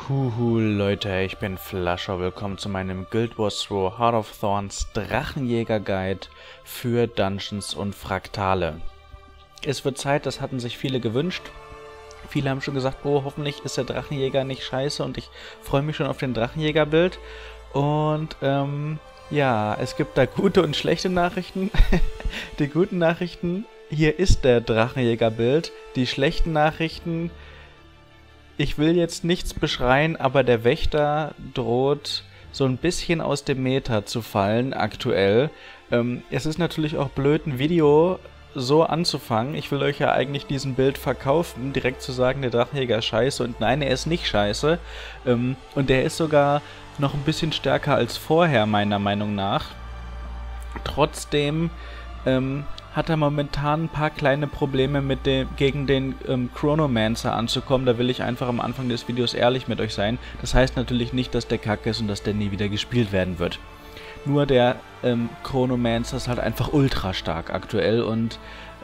Huhu Leute, ich bin Flascher, willkommen zu meinem Guild Wars 2 Heart of Thorns Drachenjäger Guide für Dungeons und Fraktale. Es wird Zeit, das hatten sich viele gewünscht. Viele haben schon gesagt, oh, hoffentlich ist der Drachenjäger nicht scheiße und ich freue mich schon auf den Drachenjäger-Bild. Und ja, es gibt da gute und schlechte Nachrichten. Die guten Nachrichten, hier ist der Drachenjäger-Bild. Die schlechten Nachrichten, ich will jetzt nichts beschreien, aber der Wächter droht so ein bisschen aus dem Meta zu fallen aktuell. Es ist natürlich auch blöd, ein Video so anzufangen. Ich will euch ja eigentlich diesen Bild verkaufen, direkt zu sagen, der Drachenjäger ist scheiße, und nein, er ist nicht scheiße. Und der ist sogar noch ein bisschen stärker als vorher, meiner Meinung nach. Trotzdem hat er momentan ein paar kleine Probleme gegen den Chronomancer anzukommen. Da will ich einfach am Anfang des Videos ehrlich mit euch sein. Das heißt natürlich nicht, dass der kacke ist und dass der nie wieder gespielt werden wird. Nur der Chronomancer ist halt einfach ultra stark aktuell und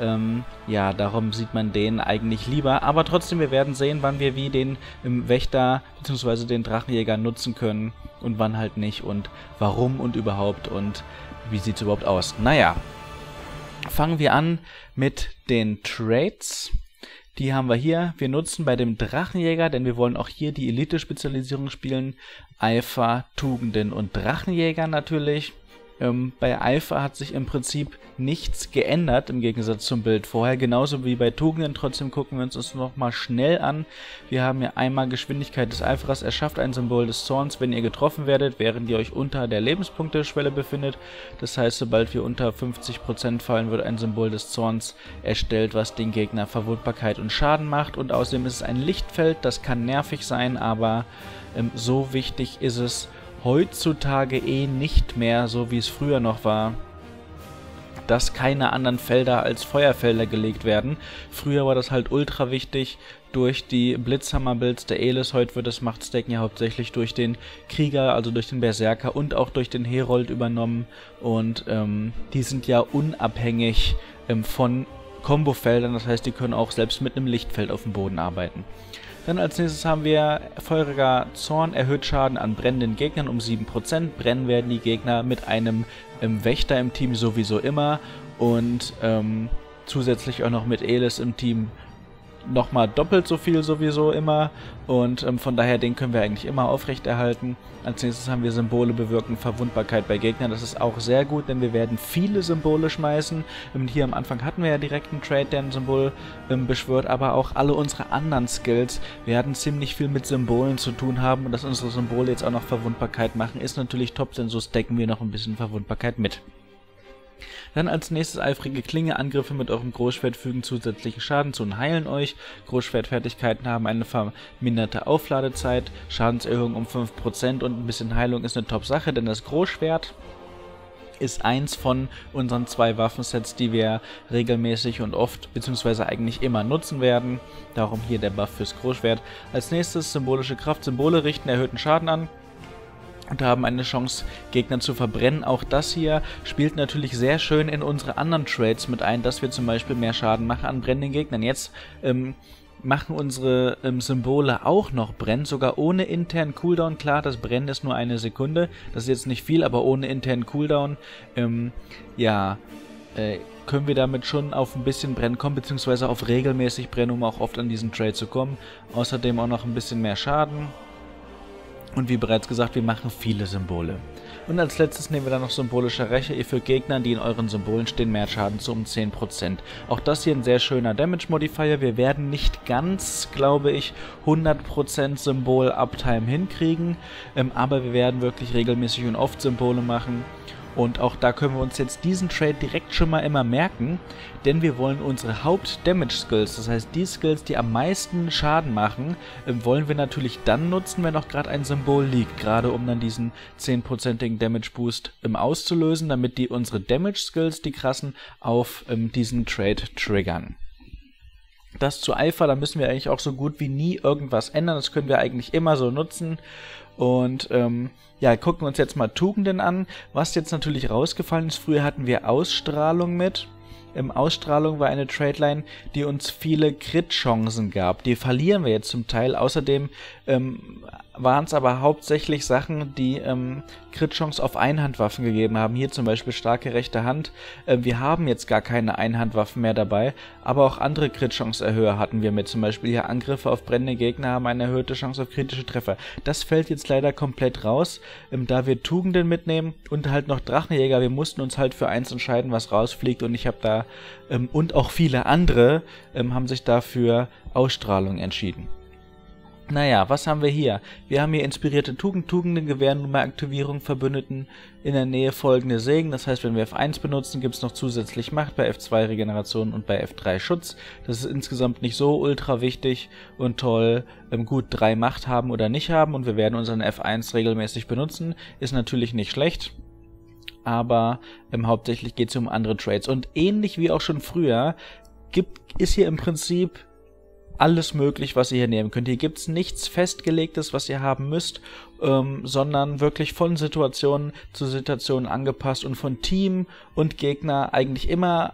ja, darum sieht man den eigentlich lieber. Aber trotzdem, wir werden sehen, wann wir wie den Wächter bzw. den Drachenjäger nutzen können und wann halt nicht und warum und überhaupt und wie sieht es überhaupt aus. Naja. Fangen wir an mit den Traits. Die haben wir hier. Wir nutzen bei dem Drachenjäger, denn wir wollen auch hier die Elite-Spezialisierung spielen, Eifer, Tugenden und Drachenjäger natürlich. Bei Eifer hat sich im Prinzip nichts geändert im Gegensatz zum Bild vorher, genauso wie bei Tugenden. Trotzdem gucken wir uns das nochmal schnell an. Wir haben hier einmal Geschwindigkeit des Eiferers, erschafft ein Symbol des Zorns, wenn ihr getroffen werdet, während ihr euch unter der Lebenspunkteschwelle befindet. Das heißt, sobald wir unter 50% fallen, wird ein Symbol des Zorns erstellt, was den Gegner Verwundbarkeit und Schaden macht. Und außerdem ist es ein Lichtfeld, das kann nervig sein, aber so wichtig ist es heutzutage nicht mehr, so wie es früher noch war, dass keine anderen Felder als Feuerfelder gelegt werden. Früher war das halt ultra wichtig durch die Blitzhammer-Builds der Elis. Heute wird das Machtstacken ja hauptsächlich durch den Krieger, also durch den Berserker und auch durch den Herold übernommen. Und die sind ja unabhängig von Kombofeldern, das heißt, die können auch selbst mit einem Lichtfeld auf dem Boden arbeiten. Dann als nächstes haben wir feuriger Zorn, erhöht Schaden an brennenden Gegnern um 7%. Brennen werden die Gegner mit einem Wächter im Team sowieso immer und zusätzlich auch noch mit Elis im Team nochmal doppelt so viel sowieso immer und von daher den können wir eigentlich immer aufrechterhalten. Als nächstes haben wir Symbole bewirken Verwundbarkeit bei Gegnern. Das ist auch sehr gut, denn wir werden viele Symbole schmeißen. Hier am Anfang hatten wir ja direkt einen Trade, der ein Symbol beschwört, aber auch alle unsere anderen Skills werden ziemlich viel mit Symbolen zu tun haben, und dass unsere Symbole jetzt auch noch Verwundbarkeit machen, ist natürlich top, denn so stacken wir noch ein bisschen Verwundbarkeit mit. Dann als nächstes eifrige Klinge. Angriffe mit eurem Großschwert fügen zusätzlichen Schaden zu und heilen euch. Großschwertfertigkeiten haben eine verminderte Aufladezeit, Schadenserhöhung um 5% und ein bisschen Heilung ist eine Top-Sache, denn das Großschwert ist eins von unseren 2 Waffensets, die wir regelmäßig und oft bzw. eigentlich immer nutzen werden. Darum hier der Buff fürs Großschwert. Als nächstes symbolische Kraft. Symbole richten erhöhten Schaden an und haben eine Chance, Gegner zu verbrennen. Auch das hier spielt natürlich sehr schön in unsere anderen Trades mit ein, dass wir zum Beispiel mehr Schaden machen an brennenden Gegnern. Jetzt machen unsere Symbole auch noch brennen, sogar ohne internen Cooldown. Klar, das Brennen ist nur 1 Sekunde, das ist jetzt nicht viel, aber ohne internen Cooldown, ja, können wir damit schon auf ein bisschen Brennen kommen, beziehungsweise auf regelmäßig Brennen, um auch oft an diesen Trade zu kommen. Außerdem auch noch ein bisschen mehr Schaden. Und wie bereits gesagt, wir machen viele Symbole. Und als letztes nehmen wir dann noch symbolische Räche. Ihr fügt Gegnern, die in euren Symbolen stehen, mehr Schaden zu um 10%. Auch das hier ein sehr schöner Damage Modifier. Wir werden nicht ganz, glaube ich, 100% Symbol-Uptime hinkriegen, aber wir werden wirklich regelmäßig und oft Symbole machen. Und auch da können wir uns jetzt diesen Trade direkt schon mal immer merken, denn wir wollen unsere Haupt-Damage-Skills, das heißt die Skills, die am meisten Schaden machen, wollen wir natürlich dann nutzen, wenn auch gerade ein Symbol liegt, gerade um dann diesen 10%igen Damage-Boost auszulösen, damit die unsere Damage-Skills, die krassen, auf diesen Trade triggern. Das zu Eifer, da müssen wir eigentlich auch so gut wie nie irgendwas ändern, das können wir eigentlich immer so nutzen. Und ja, gucken wir uns jetzt mal Tugenden an. Was jetzt natürlich rausgefallen ist, früher hatten wir Ausstrahlung mit. Ausstrahlung war eine Trade-Line, die uns viele Crit-Chancen gab. Die verlieren wir jetzt zum Teil. Außerdem waren es aber hauptsächlich Sachen, die Crit-Chance auf Einhandwaffen gegeben haben. Hier zum Beispiel starke rechte Hand. Wir haben jetzt gar keine Einhandwaffen mehr dabei, aber auch andere Crit-Chance-Erhöher hatten wir mit. Zum Beispiel hier Angriffe auf brennende Gegner haben eine erhöhte Chance auf kritische Treffer. Das fällt jetzt leider komplett raus, da wir Tugenden mitnehmen und halt noch Drachenjäger. Wir mussten uns halt für eins entscheiden, was rausfliegt, und ich habe da und auch viele andere haben sich dafür Ausstrahlung entschieden. Naja, was haben wir hier? Wir haben hier inspirierte Tugenden gewähren nun bei Aktivierung Verbündeten in der Nähe folgende Segen. Das heißt, wenn wir F1 benutzen, gibt es noch zusätzlich Macht, bei F2 Regeneration und bei F3 Schutz. Das ist insgesamt nicht so ultra wichtig und toll. Gut 3 Macht haben oder nicht haben, und wir werden unseren F1 regelmäßig benutzen. Ist natürlich nicht schlecht, aber hauptsächlich geht es um andere Trades. Und ähnlich wie auch schon früher ist hier im Prinzip alles möglich, was ihr hier nehmen könnt. Hier gibt es nichts Festgelegtes, was ihr haben müsst, sondern wirklich von Situation zu Situation angepasst und von Team und Gegner eigentlich immer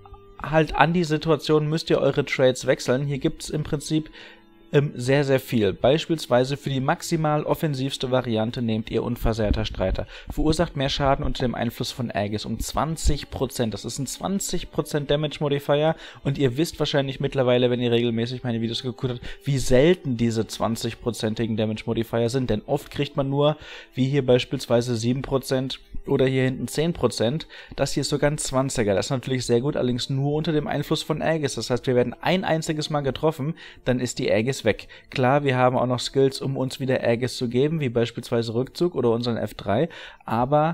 halt an die Situation müsst ihr eure Trades wechseln. Hier gibt es im Prinzip sehr, sehr viel. Beispielsweise für die maximal offensivste Variante nehmt ihr Unversehrter Streiter. Verursacht mehr Schaden unter dem Einfluss von Aegis um 20%. Das ist ein 20% Damage Modifier, und ihr wisst wahrscheinlich mittlerweile, wenn ihr regelmäßig meine Videos geguckt habt, wie selten diese 20%igen Damage Modifier sind, denn oft kriegt man nur, wie hier beispielsweise 7% oder hier hinten 10%. Das hier ist sogar ein 20er. Das ist natürlich sehr gut, allerdings nur unter dem Einfluss von Aegis. Das heißt, wir werden ein einziges Mal getroffen, dann ist die Aegis weg. Klar, wir haben auch noch Skills, um uns wieder Aegis zu geben, wie beispielsweise Rückzug oder unseren F3, aber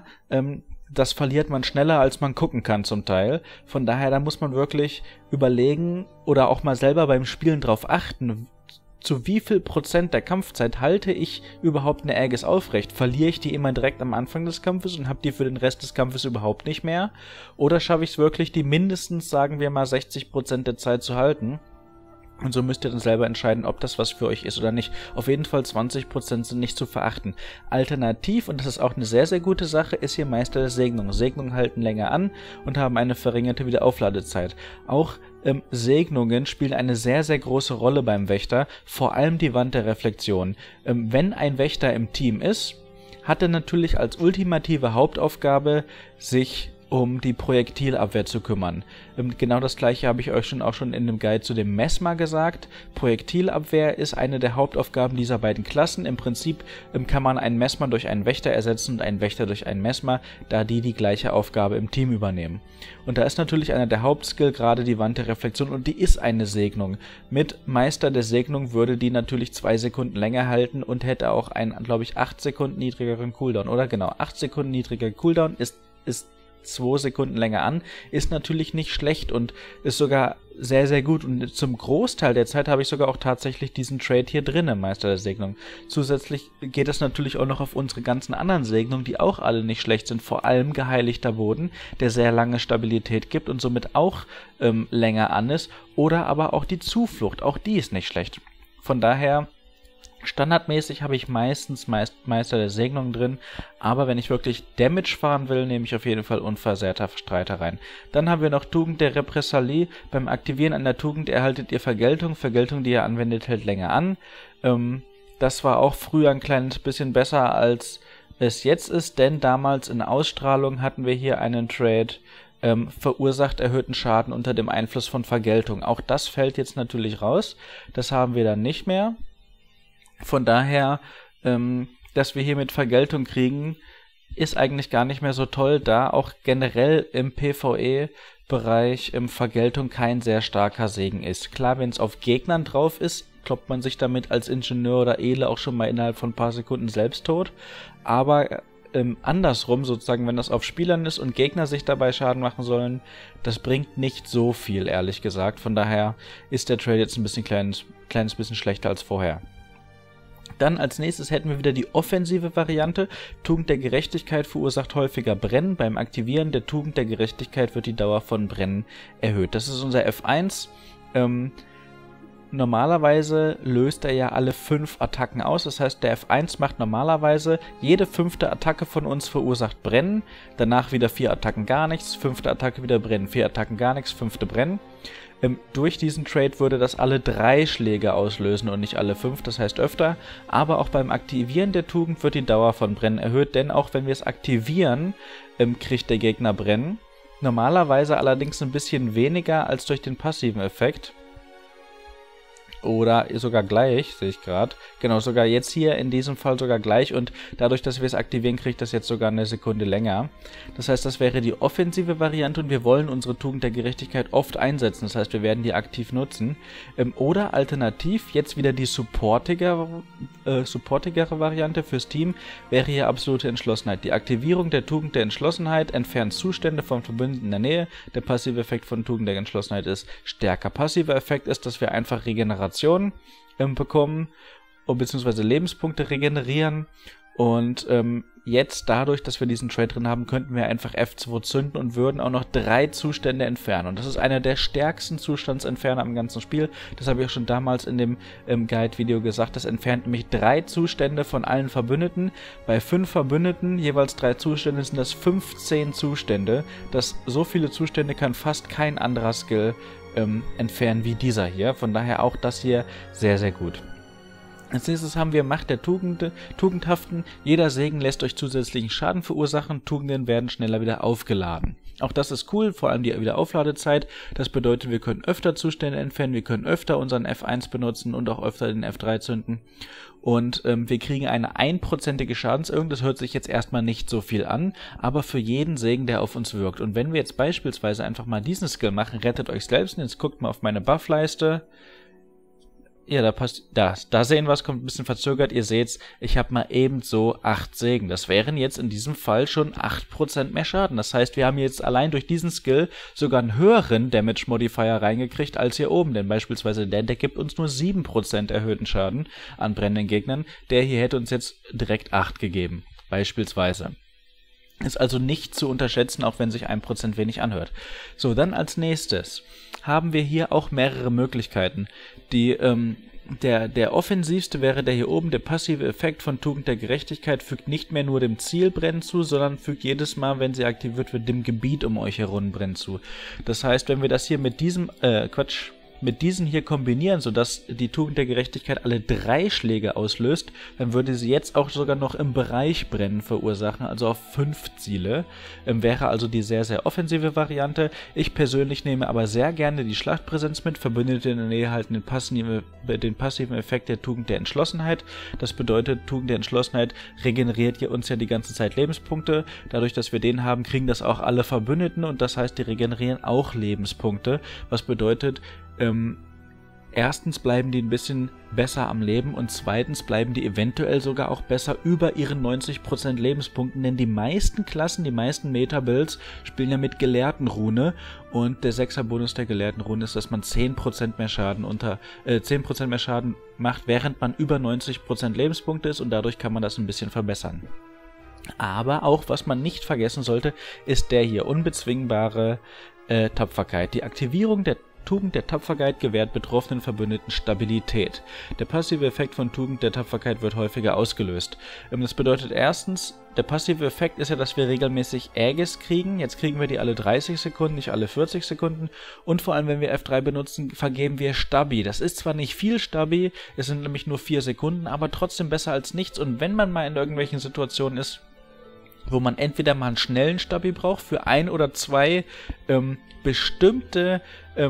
das verliert man schneller, als man gucken kann zum Teil. Von daher, da muss man wirklich überlegen oder auch mal selber beim Spielen drauf achten, zu wie viel Prozent der Kampfzeit halte ich überhaupt eine Aegis aufrecht? Verliere ich die immer direkt am Anfang des Kampfes und habe die für den Rest des Kampfes überhaupt nicht mehr? Oder schaffe ich es wirklich, die mindestens, sagen wir mal, 60% der Zeit zu halten? Und so müsst ihr dann selber entscheiden, ob das was für euch ist oder nicht. Auf jeden Fall 20% sind nicht zu verachten. Alternativ, und das ist auch eine sehr, sehr gute Sache, ist hier Meister der Segnung. Segnungen halten länger an und haben eine verringerte Wiederaufladezeit. Auch Segnungen spielen eine sehr, sehr große Rolle beim Wächter, vor allem die Wand der Reflexion. Wenn ein Wächter im Team ist, hat er natürlich als ultimative Hauptaufgabe, sich um die Projektilabwehr zu kümmern. Genau das gleiche habe ich euch auch schon in dem Guide zu dem Mesmer gesagt. Projektilabwehr ist eine der Hauptaufgaben dieser beiden Klassen. Im Prinzip kann man einen Mesmer durch einen Wächter ersetzen und einen Wächter durch einen Mesmer, da die gleiche Aufgabe im Team übernehmen. Und da ist natürlich einer der Hauptskill gerade die Wand der Reflexion, und die ist eine Segnung. Mit Meister der Segnung würde die natürlich 2 Sekunden länger halten und hätte auch einen, glaube ich, 8 Sekunden niedrigeren Cooldown, oder? Genau, 8 Sekunden niedriger Cooldown ist 2 Sekunden länger an, ist natürlich nicht schlecht und ist sogar sehr, sehr gut. Und zum Großteil der Zeit habe ich sogar auch tatsächlich diesen Trade hier drin im Meister der Segnung. Zusätzlich geht es natürlich auch noch auf unsere ganzen anderen Segnungen, die auch alle nicht schlecht sind. Vor allem Geheiligter Boden, der sehr lange Stabilität gibt und somit auch länger an ist. Oder aber auch die Zuflucht, auch die ist nicht schlecht. Von daher, standardmäßig habe ich meistens Meister der Segnung drin, aber wenn ich wirklich Damage fahren will, nehme ich auf jeden Fall Unversehrter Streiter rein. Dann haben wir noch Tugend der Repressalie. Beim Aktivieren einer Tugend erhaltet ihr Vergeltung. Vergeltung, die ihr anwendet, hält länger an. Das war auch früher ein kleines bisschen besser, als es jetzt ist, denn damals in Ausstrahlung hatten wir hier einen Trade, verursacht erhöhten Schaden unter dem Einfluss von Vergeltung. Auch das fällt jetzt natürlich raus. Das haben wir dann nicht mehr. Von daher, dass wir hier mit Vergeltung kriegen, ist eigentlich gar nicht mehr so toll, da auch generell im PvE-Bereich Vergeltung kein sehr starker Segen ist. Klar, wenn es auf Gegnern drauf ist, kloppt man sich damit als Ingenieur oder Ele auch schon mal innerhalb von ein paar Sekunden selbst tot, aber andersrum, sozusagen, wenn das auf Spielern ist und Gegner sich dabei Schaden machen sollen, das bringt nicht so viel, ehrlich gesagt. Von daher ist der Trade jetzt ein bisschen kleines bisschen schlechter als vorher. Dann als nächstes hätten wir wieder die offensive Variante. Tugend der Gerechtigkeit verursacht häufiger Brennen. Beim Aktivieren der Tugend der Gerechtigkeit wird die Dauer von Brennen erhöht. Das ist unser F1. normalerweise löst er ja alle 5 Attacken aus. Das heißt, der F1 macht normalerweise, jede 5. Attacke von uns verursacht Brennen. Danach wieder 4 Attacken gar nichts, 5. Attacke wieder Brennen, 4 Attacken gar nichts, 5. Brennen. Durch diesen Trade würde das alle 3 Schläge auslösen und nicht alle 5, das heißt öfter. Aber auch beim Aktivieren der Tugend wird die Dauer von Brennen erhöht, denn auch wenn wir es aktivieren, kriegt der Gegner Brennen. Normalerweise allerdings ein bisschen weniger als durch den passiven Effekt. Oder sogar gleich, sehe ich gerade. Genau, sogar jetzt hier in diesem Fall sogar gleich. Und dadurch, dass wir es aktivieren, kriegt das jetzt sogar eine Sekunde länger. Das heißt, das wäre die offensive Variante und wir wollen unsere Tugend der Gerechtigkeit oft einsetzen. Das heißt, wir werden die aktiv nutzen. Oder alternativ, jetzt wieder die supportigere Variante fürs Team, wäre hier absolute Entschlossenheit. Die Aktivierung der Tugend der Entschlossenheit entfernt Zustände vom Verbündeten in der Nähe. Der passive Effekt von Tugend der Entschlossenheit ist stärker. Passiver Effekt ist, dass wir einfach Regeneration bekommen, beziehungsweise Lebenspunkte regenerieren. Und jetzt dadurch, dass wir diesen Trade drin haben, könnten wir einfach F2 zünden und würden auch noch 3 Zustände entfernen. Und das ist einer der stärksten Zustandsentferner im ganzen Spiel. Das habe ich auch schon damals in dem Guide-Video gesagt. Das entfernt nämlich 3 Zustände von allen Verbündeten. Bei 5 Verbündeten, jeweils 3 Zustände, sind das 15 Zustände. So viele Zustände kann fast kein anderer Skill entfernen wie dieser hier. Von daher auch das hier sehr, sehr gut. Als nächstes haben wir Macht der Tugendhaften. Jeder Segen lässt euch zusätzlichen Schaden verursachen. Tugenden werden schneller wieder aufgeladen. Auch das ist cool, vor allem die Wiederaufladezeit. Das bedeutet, wir können öfter Zustände entfernen, wir können öfter unseren F1 benutzen und auch öfter den F3 zünden. Und wir kriegen eine 1%ige Schadenserhöhung. Das hört sich jetzt erstmal nicht so viel an, aber für jeden Segen, der auf uns wirkt. Und wenn wir jetzt beispielsweise einfach mal diesen Skill machen, rettet euch selbst. Und jetzt guckt mal auf meine Buffleiste. Ja, da sehen wir es, kommt ein bisschen verzögert. Ihr seht's, ich habe mal ebenso 8 Segen. Das wären jetzt in diesem Fall schon 8% mehr Schaden. Das heißt, wir haben jetzt allein durch diesen Skill sogar einen höheren Damage Modifier reingekriegt als hier oben. Denn beispielsweise der gibt uns nur 7% erhöhten Schaden an brennenden Gegnern. Der hier hätte uns jetzt direkt 8 gegeben. Beispielsweise. Ist also nicht zu unterschätzen, auch wenn sich 1% wenig anhört. So, dann als nächstes haben wir hier auch mehrere Möglichkeiten. Der offensivste wäre der hier oben. Der passive Effekt von Tugend der Gerechtigkeit fügt nicht mehr nur dem Ziel Brennen zu, sondern fügt jedes Mal, wenn sie aktiviert wird, dem Gebiet um euch herum Brennen zu. Das heißt, wenn wir das hier mit diesem, mit diesen hier kombinieren, sodass die Tugend der Gerechtigkeit alle 3 Schläge auslöst, dann würde sie jetzt auch sogar noch im Bereich Brennen verursachen, also auf 5 Ziele. Wäre also die sehr, sehr offensive Variante. Ich persönlich nehme aber sehr gerne die Schlachtpräsenz mit. Verbündete in der Nähe halten den passiven Effekt der Tugend der Entschlossenheit. Das bedeutet, Tugend der Entschlossenheit regeneriert uns ja die ganze Zeit Lebenspunkte. Dadurch, dass wir den haben, kriegen das auch alle Verbündeten und das heißt, die regenerieren auch Lebenspunkte. Was bedeutet, erstens bleiben die ein bisschen besser am Leben und zweitens bleiben die eventuell sogar auch besser über ihren 90% Lebenspunkten, denn die meisten Klassen, die meisten Meta-Builds spielen ja mit Gelehrtenrune und der 6er Bonus der Gelehrtenrune ist, dass man 10% mehr Schaden 10% mehr Schaden macht, während man über 90% Lebenspunkte ist und dadurch kann man das ein bisschen verbessern. Aber auch, was man nicht vergessen sollte, ist der hier unbezwingbare Tapferkeit. Die Aktivierung der Tugend der Tapferkeit gewährt betroffenen Verbündeten Stabilität. Der passive Effekt von Tugend der Tapferkeit wird häufiger ausgelöst. Das bedeutet erstens, der passive Effekt ist ja, dass wir regelmäßig Aegis kriegen. Jetzt kriegen wir die alle 30 Sekunden, nicht alle 40 Sekunden. Und vor allem, wenn wir F3 benutzen, vergeben wir Stabi. Das ist zwar nicht viel Stabi, es sind nämlich nur 4 Sekunden, aber trotzdem besser als nichts. Und wenn man mal in irgendwelchen Situationen ist, wo man entweder mal einen schnellen Stabi braucht für 1 oder 2 bestimmte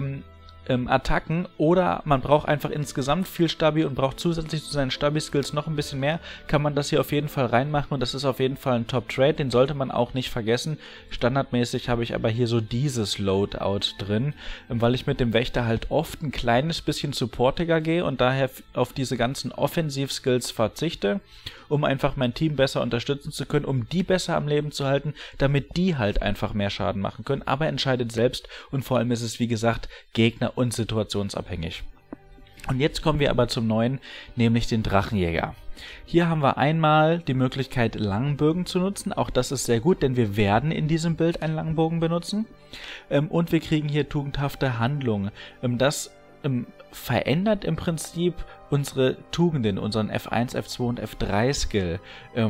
Attacken oder man braucht einfach insgesamt viel Stabi und braucht zusätzlich zu seinen Stabi-Skills noch ein bisschen mehr, kann man das hier auf jeden Fall reinmachen und das ist auf jeden Fall ein Top-Trade, den sollte man auch nicht vergessen. Standardmäßig habe ich aber hier so dieses Loadout drin, weil ich mit dem Wächter halt oft ein kleines bisschen supportiger gehe und daher auf diese ganzen Offensiv-Skills verzichte, um einfach mein Team besser unterstützen zu können, um die besser am Leben zu halten, damit die halt einfach mehr Schaden machen können, aber entscheidet selbst und vor allem ist es, wie gesagt, Gegner- und situationsabhängig. Und jetzt kommen wir aber zum neuen, nämlich den Drachenjäger. Hier haben wir einmal die Möglichkeit, Langbögen zu nutzen. Auch das ist sehr gut, denn wir werden in diesem Bild einen Langbogen benutzen. Und wir kriegen hier tugendhafte Handlung. Das verändert im Prinzip unsere Tugenden, unseren F1, F2 und F3 Skill.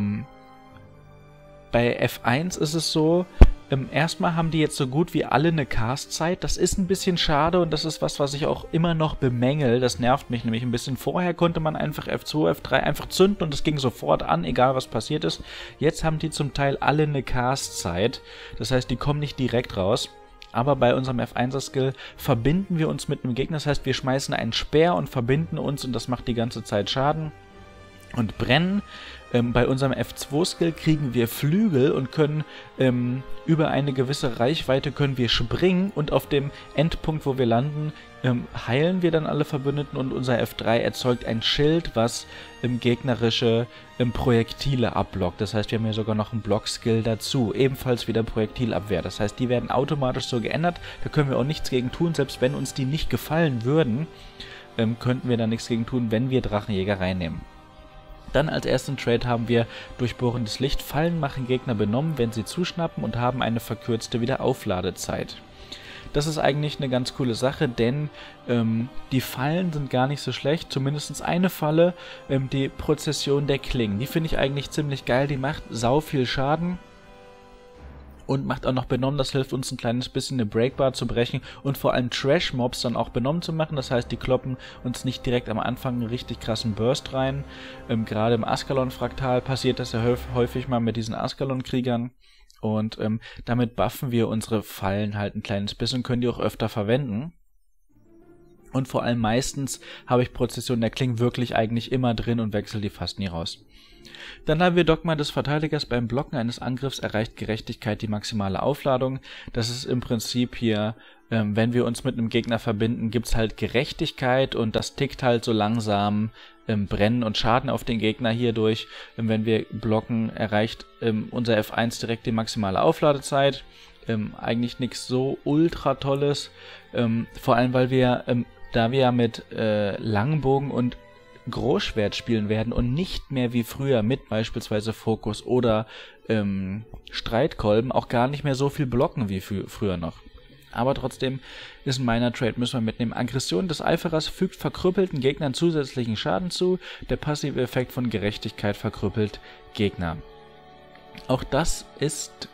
Bei F1 ist es so, erstmal haben die jetzt so gut wie alle eine Castzeit. Das ist ein bisschen schade und das ist was ich auch immer noch bemängel. Das nervt mich nämlich ein bisschen. Vorher konnte man einfach F2, F3 einfach zünden und es ging sofort an, egal was passiert ist. Jetzt haben die zum Teil alle eine Castzeit. Das heißt, die kommen nicht direkt raus. Aber bei unserem F1er-Skill verbinden wir uns mit einem Gegner. Das heißt, wir schmeißen einen Speer und verbinden uns und das macht die ganze Zeit Schaden und brennen. Bei unserem F2-Skill kriegen wir Flügel und können über eine gewisse Reichweite können wir springen und auf dem Endpunkt, wo wir landen, heilen wir dann alle Verbündeten und unser F3 erzeugt ein Schild, was gegnerische Projektile abblockt. Das heißt, wir haben hier sogar noch einen Block-Skill dazu. Ebenfalls wieder Projektilabwehr. Das heißt, die werden automatisch so geändert. Da können wir auch nichts gegen tun. Selbst wenn uns die nicht gefallen würden, könnten wir da nichts gegen tun, wenn wir Drachenjäger reinnehmen. Dann als ersten Trade haben wir durchbohrendes Licht. Fallen machen Gegner benommen, wenn sie zuschnappen und haben eine verkürzte Wiederaufladezeit. Das ist eigentlich eine ganz coole Sache, denn die Fallen sind gar nicht so schlecht. Zumindest eine Falle, die Prozession der Klingen. Die finde ich eigentlich ziemlich geil. Die macht sau viel Schaden. Und macht auch noch benommen, das hilft uns ein kleines bisschen eine Breakbar zu brechen und vor allem Trash-Mobs dann auch benommen zu machen. Das heißt, die kloppen uns nicht direkt am Anfang einen richtig krassen Burst rein. Gerade im Askalon-Fraktal passiert das ja häufig mal mit diesen Askalon-Kriegern. Und damit buffen wir unsere Fallen halt ein kleines bisschen und können die auch öfter verwenden. Und vor allem meistens habe ich Prozession der Klingen wirklich eigentlich immer drin und wechsle die fast nie raus. Dann haben wir Dogma des Verteidigers. Beim Blocken eines Angriffs erreicht Gerechtigkeit die maximale Aufladung. Das ist im Prinzip hier, wenn wir uns mit einem Gegner verbinden, gibt's halt Gerechtigkeit und das tickt halt so langsam Brennen und Schaden auf den Gegner hierdurch. Wenn wir blocken, erreicht unser F1 direkt die maximale Aufladezeit. Eigentlich nichts so ultra tolles, vor allem weil wir, da wir ja mit Langbogen und Großschwert spielen werden und nicht mehr wie früher mit beispielsweise Fokus oder Streitkolben auch gar nicht mehr so viel blocken wie früher noch. Aber trotzdem ist ein Minor Trade, müssen wir mitnehmen. Aggression des Eiferers fügt verkrüppelten Gegnern zusätzlichen Schaden zu. Der passive Effekt von Gerechtigkeit verkrüppelt Gegner. Auch das ist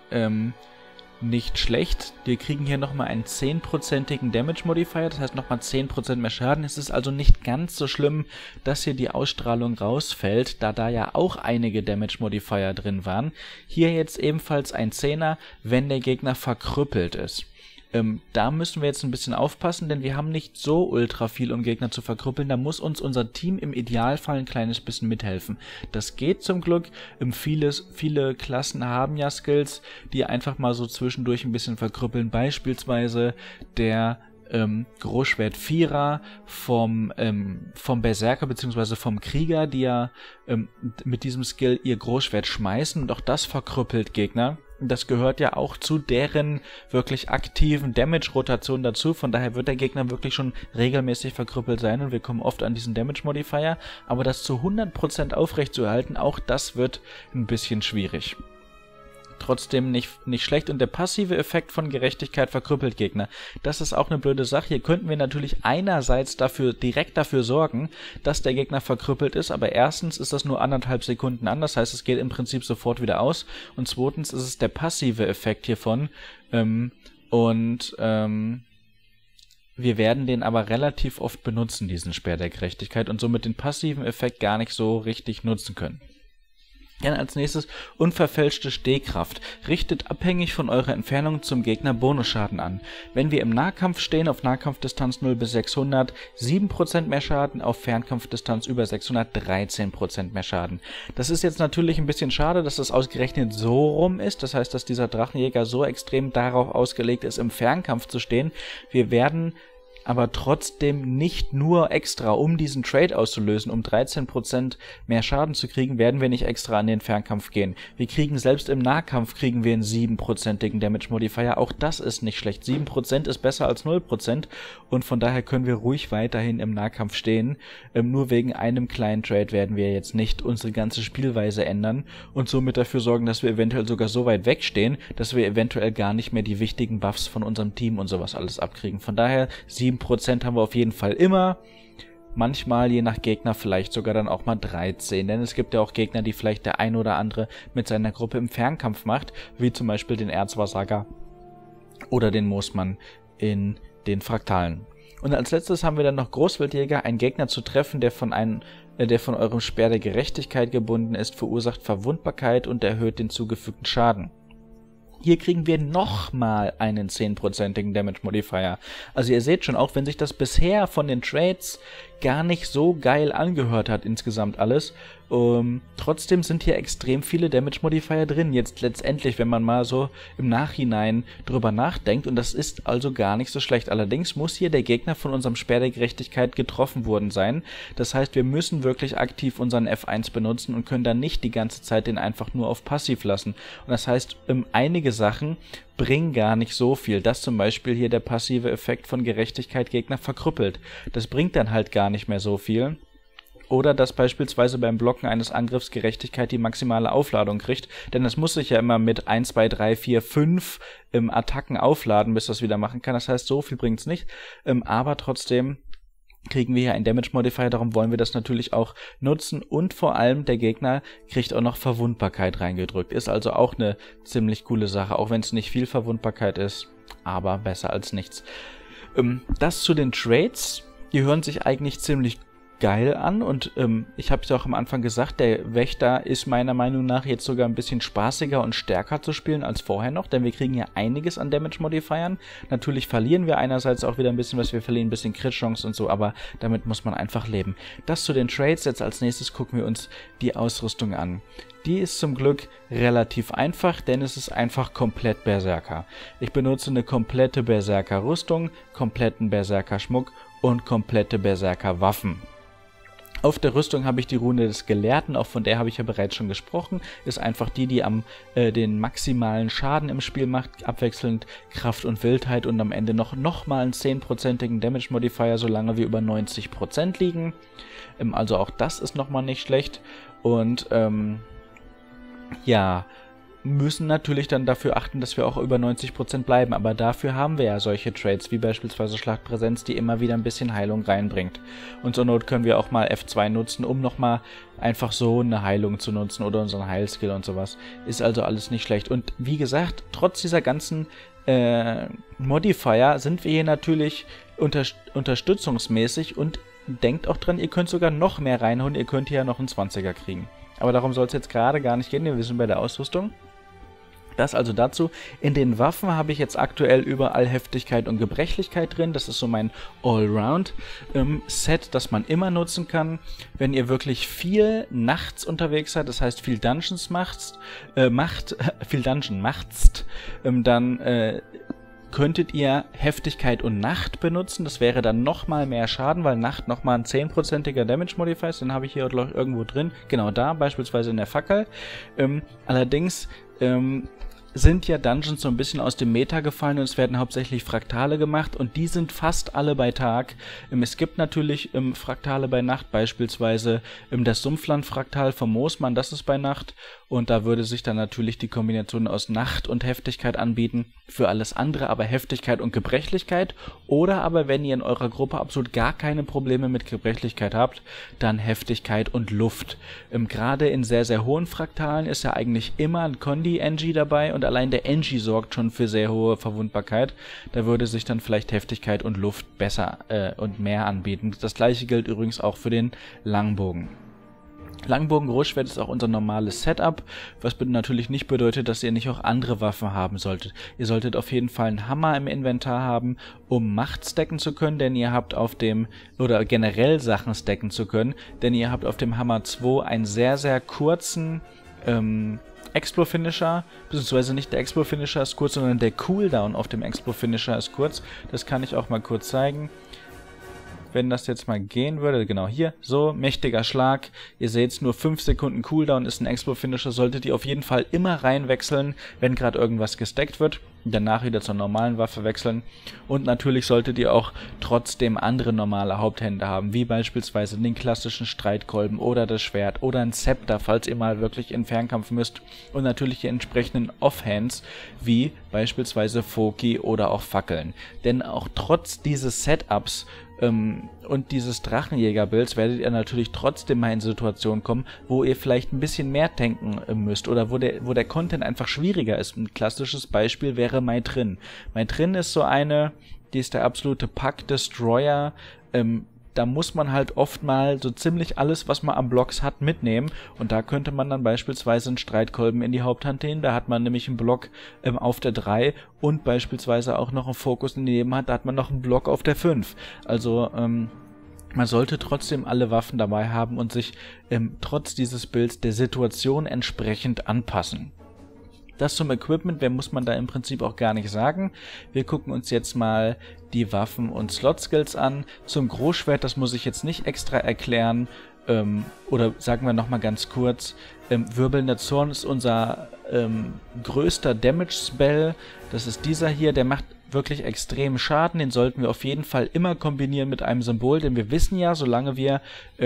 nicht schlecht. Wir kriegen hier nochmal einen 10%igen Damage Modifier, das heißt nochmal 10% mehr Schaden. Es ist also nicht ganz so schlimm, dass hier die Ausstrahlung rausfällt, da ja auch einige Damage Modifier drin waren. Hier jetzt ebenfalls ein 10er, wenn der Gegner verkrüppelt ist. Da müssen wir jetzt ein bisschen aufpassen, denn wir haben nicht so ultra viel, um Gegner zu verkrüppeln. Da muss uns unser Team im Idealfall ein kleines bisschen mithelfen. Das geht zum Glück. Viele Klassen haben ja Skills, die einfach mal so zwischendurch ein bisschen verkrüppeln. Beispielsweise der Großschwert Vierer vom Berserker bzw. vom Krieger, die ja mit diesem Skill ihr Großschwert schmeißen und auch das verkrüppelt Gegner. Das gehört ja auch zu deren wirklich aktiven Damage-Rotation dazu. Von daher wird der Gegner wirklich schon regelmäßig verkrüppelt sein und wir kommen oft an diesen Damage-Modifier. Aber das zu 100% aufrechtzuerhalten, auch das wird ein bisschen schwierig. Trotzdem nicht schlecht. Und der passive Effekt von Gerechtigkeit verkrüppelt Gegner. Das ist auch eine blöde Sache. Hier könnten wir natürlich einerseits direkt dafür sorgen, dass der Gegner verkrüppelt ist, aber erstens ist das nur 1,5 Sekunden an, das heißt, es geht im Prinzip sofort wieder aus. Und zweitens ist es der passive Effekt hiervon. Wir werden den aber relativ oft benutzen, diesen Speer der Gerechtigkeit, und somit den passiven Effekt gar nicht so richtig nutzen können. Dann als nächstes unverfälschte Stehkraft. Richtet abhängig von eurer Entfernung zum Gegner Bonusschaden an. Wenn wir im Nahkampf stehen, auf Nahkampfdistanz 0 bis 600, 7% mehr Schaden, auf Fernkampfdistanz über 600, 13% mehr Schaden. Das ist jetzt natürlich ein bisschen schade, dass das ausgerechnet so rum ist. Das heißt, dass dieser Drachenjäger so extrem darauf ausgelegt ist, im Fernkampf zu stehen. Wir werden aber trotzdem nicht nur extra, um diesen Trade auszulösen, um 13% mehr Schaden zu kriegen, werden wir nicht extra an den Fernkampf gehen. Wir kriegen selbst im Nahkampf kriegen wir einen 7%igen Damage Modifier. Auch das ist nicht schlecht. 7% ist besser als 0% und von daher können wir ruhig weiterhin im Nahkampf stehen. Nur wegen einem kleinen Trade werden wir jetzt nicht unsere ganze Spielweise ändern und somit dafür sorgen, dass wir eventuell sogar so weit wegstehen, dass wir eventuell gar nicht mehr die wichtigen Buffs von unserem Team und sowas alles abkriegen. Von daher 7% 7% haben wir auf jeden Fall immer. Manchmal, je nach Gegner, vielleicht sogar dann auch mal 13. Denn es gibt ja auch Gegner, die vielleicht der ein oder andere mit seiner Gruppe im Fernkampf macht, wie zum Beispiel den Erzwahrsager oder den Moosmann in den Fraktalen. Und als letztes haben wir dann noch Großwildjäger. Ein Gegner zu treffen, der von eurem Speer der Gerechtigkeit gebunden ist, verursacht Verwundbarkeit und erhöht den zugefügten Schaden. Hier kriegen wir nochmal einen 10%igen Damage Modifier. Also ihr seht schon, auch wenn sich das bisher von den Trades gar nicht so geil angehört hat insgesamt alles, trotzdem sind hier extrem viele Damage Modifier drin. Jetzt letztendlich, wenn man mal so im Nachhinein drüber nachdenkt, und das ist also gar nicht so schlecht. Allerdings muss hier der Gegner von unserem Speer der Gerechtigkeit getroffen worden sein. Das heißt, wir müssen wirklich aktiv unseren F1 benutzen und können dann nicht die ganze Zeit den einfach nur auf Passiv lassen. Und das heißt, einige Sachen bringen gar nicht so viel, dass zum Beispiel hier der passive Effekt von Gerechtigkeit Gegner verkrüppelt. Das bringt dann halt gar nicht mehr so viel. Oder dass beispielsweise beim Blocken eines Angriffs Gerechtigkeit die maximale Aufladung kriegt, denn das muss sich ja immer mit 1, 2, 3, 4, 5 Attacken aufladen, bis das wieder machen kann. Das heißt, so viel bringt's nicht, aber trotzdem kriegen wir hier einen Damage Modifier, darum wollen wir das natürlich auch nutzen, und vor allem der Gegner kriegt auch noch Verwundbarkeit reingedrückt. Ist also auch eine ziemlich coole Sache, auch wenn es nicht viel Verwundbarkeit ist, aber besser als nichts. Das zu den Trades, die hören sich eigentlich ziemlich geil an, und ich habe es auch am Anfang gesagt, der Wächter ist meiner Meinung nach jetzt sogar ein bisschen spaßiger und stärker zu spielen als vorher noch, denn wir kriegen ja einiges an Damage Modifiern. Natürlich verlieren wir einerseits auch wieder ein bisschen was, wir verlieren ein bisschen Crit-Chance und so, aber damit muss man einfach leben. Das zu den Trades. Jetzt als nächstes gucken wir uns die Ausrüstung an. Die ist zum Glück relativ einfach, denn es ist einfach komplett Berserker. Ich benutze eine komplette Berserker-Rüstung, kompletten Berserker-Schmuck und komplette Berserker-Waffen. Auf der Rüstung habe ich die Rune des Gelehrten, auch von der habe ich ja bereits schon gesprochen. Ist einfach die den maximalen Schaden im Spiel macht, abwechselnd Kraft und Wildheit, und am Ende noch mal einen 10%igen Damage Modifier, solange wir über 90% liegen. Also auch das ist nochmal nicht schlecht. Und ja, müssen natürlich dann dafür achten, dass wir auch über 90% bleiben, aber dafür haben wir ja solche Trades, wie beispielsweise Schlachtpräsenz, die immer wieder ein bisschen Heilung reinbringt. Und zur Not können wir auch mal F2 nutzen, um nochmal einfach so eine Heilung zu nutzen oder unseren Heilskill und sowas. Ist also alles nicht schlecht. Und wie gesagt, trotz dieser ganzen Modifier sind wir hier natürlich unterstützungsmäßig, und denkt auch dran, ihr könnt sogar noch mehr reinholen, ihr könnt hier ja noch einen 20er kriegen. Aber darum soll es jetzt gerade gar nicht gehen, wir sind bei der Ausrüstung. Das also dazu. In den Waffen habe ich jetzt aktuell überall Heftigkeit und Gebrechlichkeit drin. Das ist so mein Allround-Set, das man immer nutzen kann. Wenn ihr wirklich viel nachts unterwegs seid, das heißt viel Dungeons macht, dann könntet ihr Heftigkeit und Nacht benutzen. Das wäre dann nochmal mehr Schaden, weil Nacht nochmal ein 10%iger Damage Modifier ist. Den habe ich hier irgendwo drin. Genau da, beispielsweise in der Fackel. Allerdings sind ja Dungeons so ein bisschen aus dem Meta gefallen, und es werden hauptsächlich Fraktale gemacht, und die sind fast alle bei Tag. Es gibt natürlich Fraktale bei Nacht, beispielsweise das Sumpfland-Fraktal vom Moosmann, das ist bei Nacht, und da würde sich dann natürlich die Kombination aus Nacht und Heftigkeit anbieten. Für alles andere aber Heftigkeit und Gebrechlichkeit, oder aber wenn ihr in eurer Gruppe absolut gar keine Probleme mit Gebrechlichkeit habt, dann Heftigkeit und Luft. Gerade in sehr, sehr hohen Fraktalen ist ja eigentlich immer ein Condi-Engie dabei, und allein der Engie sorgt schon für sehr hohe Verwundbarkeit. Da würde sich dann vielleicht Heftigkeit und Luft besser und mehr anbieten. Das gleiche gilt übrigens auch für den Langbogen. Langbogen-Großschwert ist auch unser normales Setup, was natürlich nicht bedeutet, dass ihr nicht auch andere Waffen haben solltet. Ihr solltet auf jeden Fall einen Hammer im Inventar haben, um Macht stacken zu können, denn ihr habt auf dem, oder generell Sachen stacken zu können, denn ihr habt auf dem Hammer 2 einen sehr, sehr kurzen Explo-Finisher, beziehungsweise nicht der Explo-Finisher ist kurz, sondern der Cooldown auf dem Explo-Finisher ist kurz. Das kann ich auch mal kurz zeigen. Wenn das jetzt mal gehen würde, genau hier, so, mächtiger Schlag, ihr seht nur 5 Sekunden Cooldown ist ein Explo-Finisher, solltet ihr auf jeden Fall immer reinwechseln, wenn gerade irgendwas gestackt wird. danach wieder zur normalen Waffe wechseln. Und natürlich solltet ihr auch trotzdem andere normale Haupthände haben, wie beispielsweise den klassischen Streitkolben oder das Schwert oder ein Zepter, falls ihr mal wirklich in Fernkampf müsst. Und natürlich die entsprechenden Offhands, wie beispielsweise Foki oder auch Fackeln. Denn auch trotz dieses Setups und dieses Drachenjäger-Builds werdet ihr natürlich trotzdem mal in Situationen kommen, wo ihr vielleicht ein bisschen mehr tanken müsst oder wo der Content einfach schwieriger ist. Ein klassisches Beispiel wäre Maitrin. Maitrin ist so eine, die ist der absolute Pack-Destroyer. Da muss man halt oft mal so ziemlich alles, was man am Blocks hat, mitnehmen. Und da könnte man dann beispielsweise einen Streitkolben in die Haupthand nehmen. Da hat man nämlich einen Block auf der 3 und beispielsweise auch noch einen Fokus in die Nebenhand. Da hat man noch einen Block auf der 5. Also man sollte trotzdem alle Waffen dabei haben und sich trotz dieses Builds der Situation entsprechend anpassen. Das zum Equipment, mehr muss man da im Prinzip auch gar nicht sagen. Wir gucken uns jetzt mal die Waffen- und Slot-Skills an. Zum Großschwert, das muss ich jetzt nicht extra erklären, oder sagen wir nochmal ganz kurz, Wirbelnder Zorn ist unser größter Damage-Spell. Das ist dieser hier, der macht wirklich extrem Schaden. Den sollten wir auf jeden Fall immer kombinieren mit einem Symbol, denn wir wissen ja, solange wir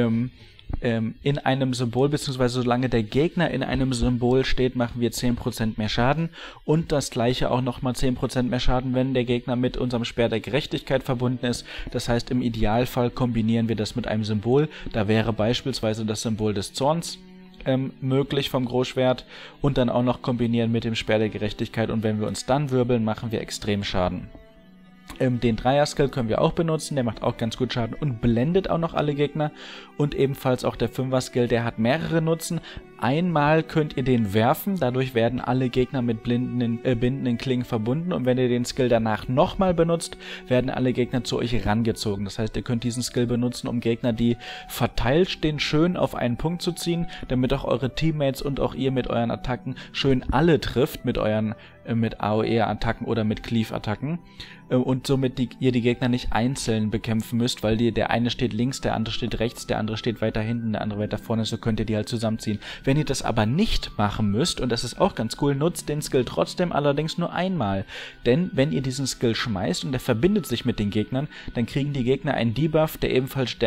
in einem Symbol, beziehungsweise solange der Gegner in einem Symbol steht, machen wir 10% mehr Schaden und das gleiche auch nochmal 10% mehr Schaden, wenn der Gegner mit unserem Speer der Gerechtigkeit verbunden ist. Das heißt, im Idealfall kombinieren wir das mit einem Symbol. Da wäre beispielsweise das Symbol des Zorns möglich vom Großschwert und dann auch noch kombinieren mit dem Speer der Gerechtigkeit, und wenn wir uns dann wirbeln, machen wir extrem Schaden. Den Dreier-Skill können wir auch benutzen, der macht auch ganz gut Schaden und blendet auch noch alle Gegner. Und ebenfalls auch der 5er-Skill, der hat mehrere Nutzen. Einmal könnt ihr den werfen, dadurch werden alle Gegner mit bindenden Klingen verbunden. Und wenn ihr den Skill danach nochmal benutzt, werden alle Gegner zu euch rangezogen. Das heißt, ihr könnt diesen Skill benutzen, um Gegner, die verteilt stehen, schön auf einen Punkt zu ziehen, damit auch eure Teammates und auch ihr mit euren Attacken schön alle trifft, mit AOE-Attacken oder mit Cleave-Attacken. Und somit ihr die Gegner nicht einzeln bekämpfen müsst, weil der eine steht links, der andere steht rechts, der andere steht weiter hinten, der andere weiter vorne, so könnt ihr die halt zusammenziehen. Wenn ihr das aber nicht machen müsst, und das ist auch ganz cool, nutzt den Skill trotzdem allerdings nur einmal. Denn wenn ihr diesen Skill schmeißt und der verbindet sich mit den Gegnern, dann kriegen die Gegner einen Debuff, der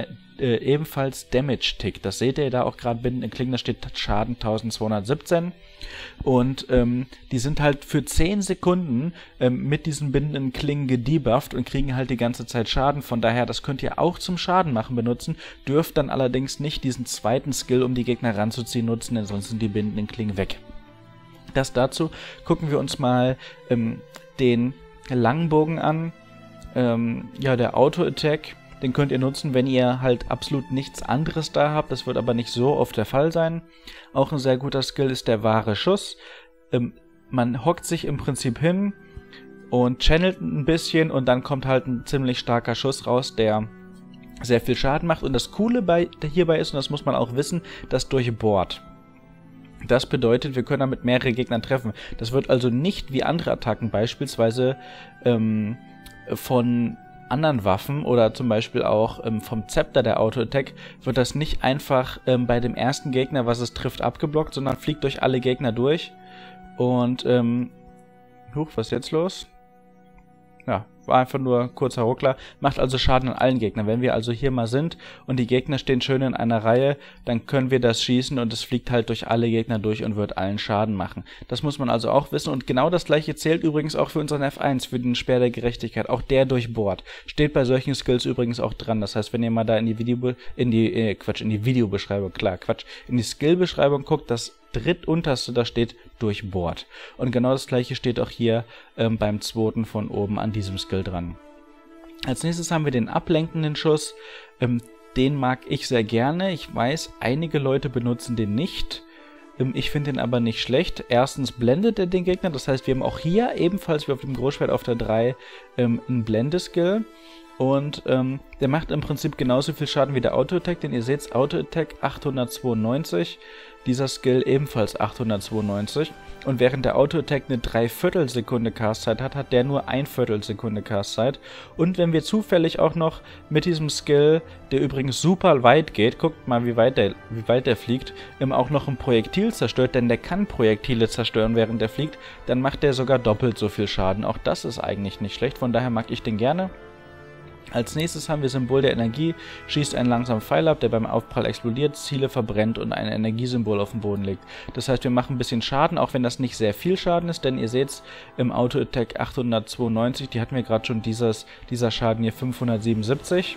ebenfalls Damage tickt. Das seht ihr da auch gerade bindende Klingen, da steht Schaden 1217. Und die sind halt für 10 Sekunden mit diesen bindenden Klingen gedebufft und kriegen halt die ganze Zeit Schaden. Von daher, das könnt ihr auch zum Schaden machen benutzen, dürft dann allerdings nicht diesen zweiten Skill, um die Gegner ranzuziehen, nutzen, denn sonst sind die bindenden Klingen weg. Das dazu. Gucken wir uns mal den Langbogen an. Ja, der Auto-Attack. Den könnt ihr nutzen, wenn ihr halt absolut nichts anderes da habt. Das wird aber nicht so oft der Fall sein. Auch ein sehr guter Skill ist der wahre Schuss. Man hockt sich im Prinzip hin und channelt ein bisschen und dann kommt halt ein ziemlich starker Schuss raus, der sehr viel Schaden macht. Und das Coole hierbei ist, und das muss man auch wissen, das durchbohrt. Das bedeutet, wir können damit mehrere Gegner treffen. Das wird also nicht wie andere Attacken beispielsweise von anderen Waffen oder zum Beispiel auch vom Zepter der Auto-Attack wird das nicht einfach bei dem ersten Gegner, was es trifft, abgeblockt, sondern fliegt durch alle Gegner durch. Und, was ist jetzt los? Ja, war einfach nur kurzer Ruckler, macht also Schaden an allen Gegnern. Wenn wir also hier mal sind und die Gegner stehen schön in einer Reihe, dann können wir das schießen und es fliegt halt durch alle Gegner durch und wird allen Schaden machen. Das muss man also auch wissen, und genau das gleiche zählt übrigens auch für unseren F1, für den Speer der Gerechtigkeit. Auch der durchbohrt. Steht bei solchen Skills übrigens auch dran. Das heißt, wenn ihr mal da in die Skill-Beschreibung guckt, das drittunterste, da steht durchbohrt. Und genau das gleiche steht auch hier beim zweiten von oben an diesem Skill dran. Als nächstes haben wir den ablenkenden Schuss. Den mag ich sehr gerne. Ich weiß, einige Leute benutzen den nicht. Ich finde den aber nicht schlecht. Erstens blendet er den Gegner. Das heißt, wir haben auch hier ebenfalls wie auf dem Großschwert auf der 3 einen Blende-Skill. Und der macht im Prinzip genauso viel Schaden wie der Auto-Attack, denn ihr seht, Auto-Attack 892 dieser Skill ebenfalls 892. Und während der Auto-Attack eine 3/4 Sekunde Castzeit hat, hat der nur 1/4 Sekunde Castzeit. Und wenn wir zufällig auch noch mit diesem Skill, der übrigens super weit geht, guckt mal wie weit der fliegt, auch noch ein Projektil zerstört, denn der kann Projektile zerstören, während der fliegt, dann macht der sogar doppelt so viel Schaden. Auch das ist eigentlich nicht schlecht, von daher mag ich den gerne. Als nächstes haben wir Symbol der Energie, schießt einen langsamen Pfeil ab, der beim Aufprall explodiert, Ziele verbrennt und ein Energiesymbol auf den Boden legt. Das heißt, wir machen ein bisschen Schaden, auch wenn das nicht sehr viel Schaden ist, denn ihr seht im Auto-Attack 892, die hatten wir gerade schon, dieser Schaden hier 577.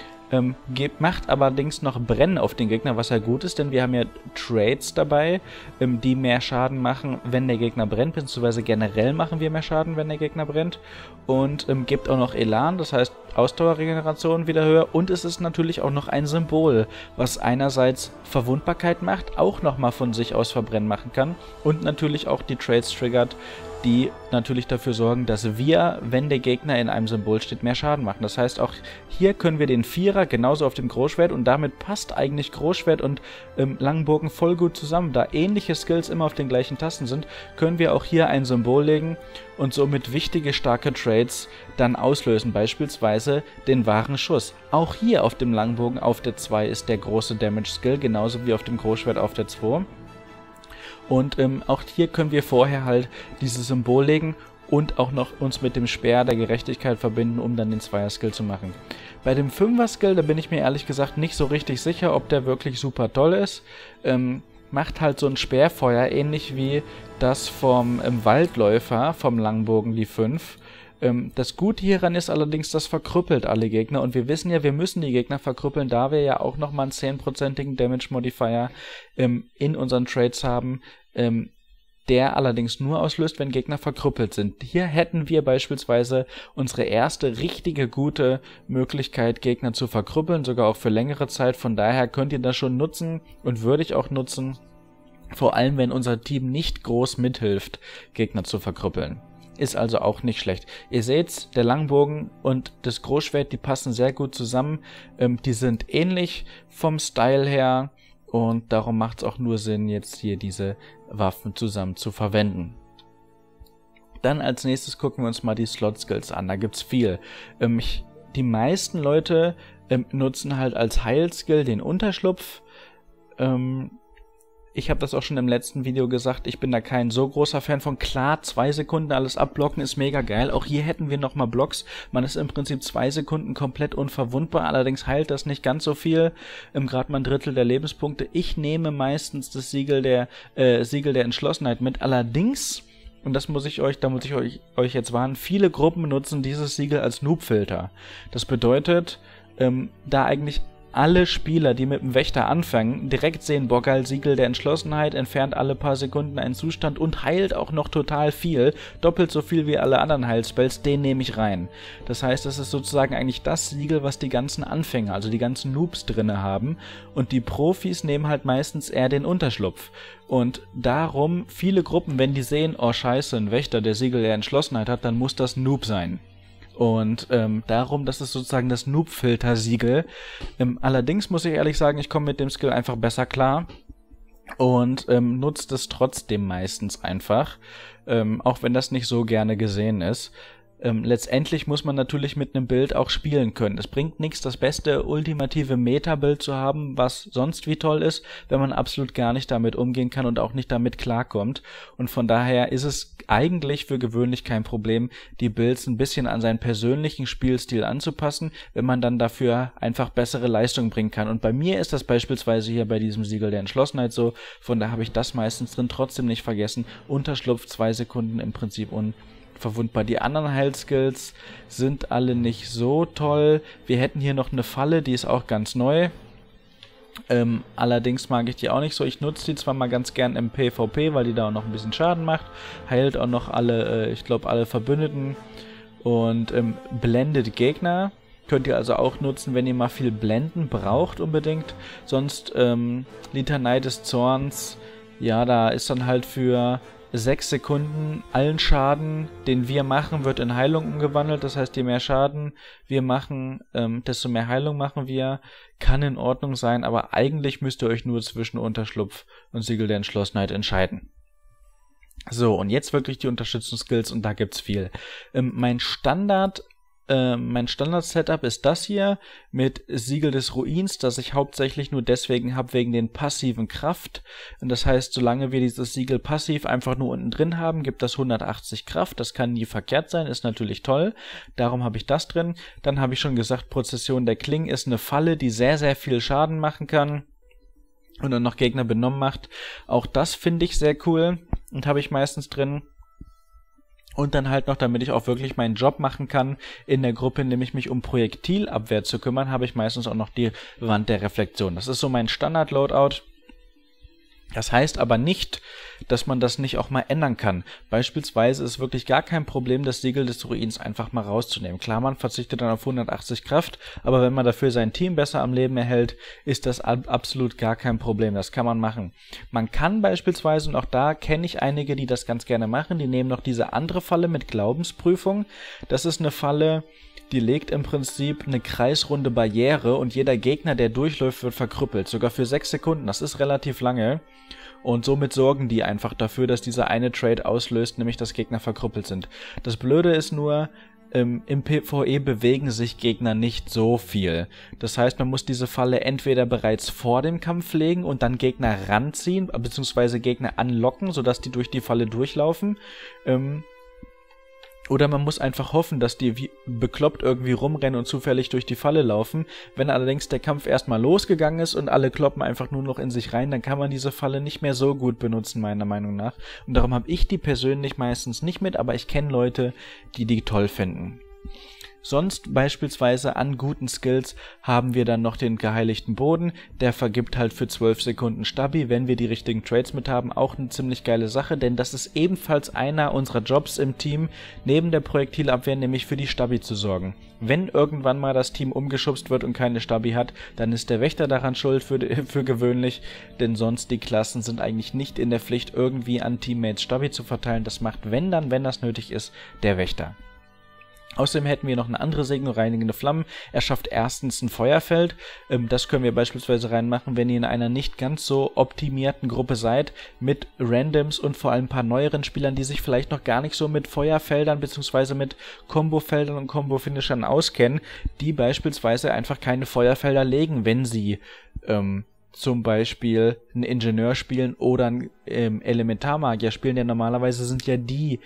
Macht allerdings noch Brennen auf den Gegner, was ja gut ist, denn wir haben ja Trades dabei, die mehr Schaden machen, wenn der Gegner brennt, beziehungsweise generell machen wir mehr Schaden, wenn der Gegner brennt. Und gibt auch noch Elan, das heißt Ausdauerregeneration wieder höher. Und es ist natürlich auch noch ein Symbol, was einerseits Verwundbarkeit macht, auch nochmal von sich aus Verbrennen machen kann und natürlich auch die Trades triggert, die natürlich dafür sorgen, dass wir, wenn der Gegner in einem Symbol steht, mehr Schaden machen. Das heißt, auch hier können wir den Vierer genauso auf dem Großschwert und damit passt eigentlich Großschwert und Langbogen voll gut zusammen. Da ähnliche Skills immer auf den gleichen Tasten sind, können wir auch hier ein Symbol legen und somit wichtige, starke Trades dann auslösen, beispielsweise den wahren Schuss. Auch hier auf dem Langbogen auf der 2 ist der große Damage Skill, genauso wie auf dem Großschwert auf der 2. Und auch hier können wir vorher halt dieses Symbol legen und auch noch uns mit dem Speer der Gerechtigkeit verbinden, um dann den Zweier-Skill zu machen. Bei dem 5er-Skill, da bin ich mir ehrlich gesagt nicht so richtig sicher, ob der wirklich super toll ist. Macht halt so ein Speerfeuer, ähnlich wie das vom Waldläufer, vom Langbogen, die 5. Das Gute hieran ist allerdings, das verkrüppelt alle Gegner und wir wissen ja, wir müssen die Gegner verkrüppeln, da wir ja auch nochmal einen 10%igen Damage Modifier in unseren Trades haben, der allerdings nur auslöst, wenn Gegner verkrüppelt sind. Hier hätten wir beispielsweise unsere erste richtige gute Möglichkeit, Gegner zu verkrüppeln, sogar auch für längere Zeit, von daher könnt ihr das schon nutzen und würde ich auch nutzen, vor allem wenn unser Team nicht groß mithilft, Gegner zu verkrüppeln. Ist also auch nicht schlecht. Ihr seht, der Langbogen und das Großschwert, die passen sehr gut zusammen. Die sind ähnlich vom Style her und darum macht es auch nur Sinn, jetzt hier diese Waffen zusammen zu verwenden. Dann als nächstes gucken wir uns mal die Slot-Skills an. Da gibt's viel. Die meisten Leute nutzen halt als Heilskill den Unterschlupf. Ich habe das auch schon im letzten Video gesagt, ich bin da kein so großer Fan von. Klar, 2 Sekunden alles abblocken ist mega geil. Auch hier hätten wir nochmal Blocks. Man ist im Prinzip 2 Sekunden komplett unverwundbar. Allerdings heilt das nicht ganz so viel. Gerade mal 1/3 der Lebenspunkte. Ich nehme meistens das Siegel der Entschlossenheit mit. Allerdings, und da muss ich euch jetzt warnen, viele Gruppen benutzen dieses Siegel als Noob-Filter. Das bedeutet, da eigentlich alle Spieler, die mit dem Wächter anfangen, direkt sehen, boah geil, Siegel der Entschlossenheit, entfernt alle paar Sekunden einen Zustand und heilt auch noch total viel, doppelt so viel wie alle anderen Heilspells, den nehme ich rein. Das heißt, das ist sozusagen eigentlich das Siegel, was die ganzen Anfänger, also die ganzen Noobs drinne haben und die Profis nehmen halt meistens eher den Unterschlupf. Und darum, viele Gruppen, wenn die sehen, oh scheiße, ein Wächter, der Siegel der Entschlossenheit hat, dann muss das Noob sein. Und darum, das ist sozusagen das Noob-Filter-Siegel. Allerdings muss ich ehrlich sagen, ich komme mit dem Skill einfach besser klar und nutze das trotzdem meistens einfach, auch wenn das nicht so gerne gesehen ist. Letztendlich muss man natürlich mit einem Bild auch spielen können. Es bringt nichts, das beste ultimative Meta-Bild zu haben, was sonst wie toll ist, wenn man absolut gar nicht damit umgehen kann und auch nicht damit klarkommt. Und von daher ist es eigentlich für gewöhnlich kein Problem, die Builds ein bisschen an seinen persönlichen Spielstil anzupassen, wenn man dann dafür einfach bessere Leistung bringen kann. Und bei mir ist das beispielsweise hier bei diesem Siegel der Entschlossenheit so, von daher habe ich das meistens drin, trotzdem nicht vergessen. Unterschlupf 2 Sekunden im Prinzip unverwundbar. Die anderen Heilskills sind alle nicht so toll. Wir hätten hier noch eine Falle, die ist auch ganz neu. Allerdings mag ich die auch nicht so. Ich nutze die zwar mal ganz gern im PvP, weil die da auch noch ein bisschen Schaden macht. Heilt auch noch alle, ich glaube alle Verbündeten. Und blendet Gegner. Könnt ihr also auch nutzen, wenn ihr mal viel Blenden braucht unbedingt. Sonst Litanei des Zorns, ja, da ist dann halt für 6 Sekunden allen Schaden, den wir machen, wird in Heilung umgewandelt. Das heißt, je mehr Schaden wir machen, desto mehr Heilung machen wir. Kann in Ordnung sein, aber eigentlich müsst ihr euch nur zwischen Unterschlupf und Siegel der Entschlossenheit entscheiden. So, und jetzt wirklich die Unterstützungsskills, und da gibt's viel. Mein Standard-Setup ist das hier mit Siegel des Ruins, das ich hauptsächlich nur deswegen habe, wegen den passiven Kraft. Und das heißt, solange wir dieses Siegel passiv einfach nur unten drin haben, gibt das 180 Kraft. Das kann nie verkehrt sein, ist natürlich toll. Darum habe ich das drin. Dann habe ich schon gesagt, Prozession der Klingen ist eine Falle, die sehr, sehr viel Schaden machen kann und dann noch Gegner benommen macht. Auch das finde ich sehr cool und habe ich meistens drin. Und dann halt noch, damit ich auch wirklich meinen Job machen kann in der Gruppe, nämlich mich um Projektilabwehr zu kümmern, habe ich meistens auch noch die Wand der Reflexion. Das ist so mein Standard-Loadout. Das heißt aber nicht, dass man das nicht auch mal ändern kann. Beispielsweise ist wirklich gar kein Problem, das Siegel des Ruins einfach mal rauszunehmen. Klar, man verzichtet dann auf 180 Kraft, aber wenn man dafür sein Team besser am Leben erhält, ist das absolut gar kein Problem. Das kann man machen. Man kann beispielsweise, und auch da kenne ich einige, die das ganz gerne machen, die nehmen noch diese andere Falle mit Glaubensprüfung. Das ist eine Falle, die legt im Prinzip eine kreisrunde Barriere und jeder Gegner, der durchläuft, wird verkrüppelt. Sogar für 6 Sekunden. Das ist relativ lange. Und somit sorgen die einfach dafür, dass dieser eine Trade auslöst, nämlich dass Gegner verkrüppelt sind. Das Blöde ist nur, im PvE bewegen sich Gegner nicht so viel. Das heißt, man muss diese Falle entweder bereits vor dem Kampf legen und dann Gegner ranziehen, beziehungsweise Gegner anlocken, sodass die durch die Falle durchlaufen. Oder man muss einfach hoffen, dass die wie bekloppt irgendwie rumrennen und zufällig durch die Falle laufen. Wenn allerdings der Kampf erstmal losgegangen ist und alle kloppen einfach nur noch in sich rein, dann kann man diese Falle nicht mehr so gut benutzen, meiner Meinung nach. Und darum habe ich die persönlich meistens nicht mit, aber ich kenne Leute, die die toll finden. Sonst beispielsweise an guten Skills haben wir dann noch den geheiligten Boden, der vergibt halt für 12 Sekunden Stabi, wenn wir die richtigen Trades mit haben, auch eine ziemlich geile Sache, denn das ist ebenfalls einer unserer Jobs im Team, neben der Projektilabwehr, nämlich für die Stabi zu sorgen. Wenn irgendwann mal das Team umgeschubst wird und keine Stabi hat, dann ist der Wächter daran schuld für gewöhnlich, denn sonst die Klassen sind eigentlich nicht in der Pflicht, irgendwie an Teammates Stabi zu verteilen. Das macht, wenn das nötig ist, der Wächter. Außerdem hätten wir noch eine andere Segnung, reinigende Flammen. Er schafft erstens ein Feuerfeld. Das können wir beispielsweise reinmachen, wenn ihr in einer nicht ganz so optimierten Gruppe seid, mit Randoms und vor allem ein paar neueren Spielern, die sich vielleicht noch gar nicht so mit Feuerfeldern bzw. mit Combo-Feldern und Combo-Finishern auskennen, die beispielsweise einfach keine Feuerfelder legen, wenn sie zum Beispiel einen Ingenieur spielen oder einen Elementarmagier spielen, denn normalerweise sind ja die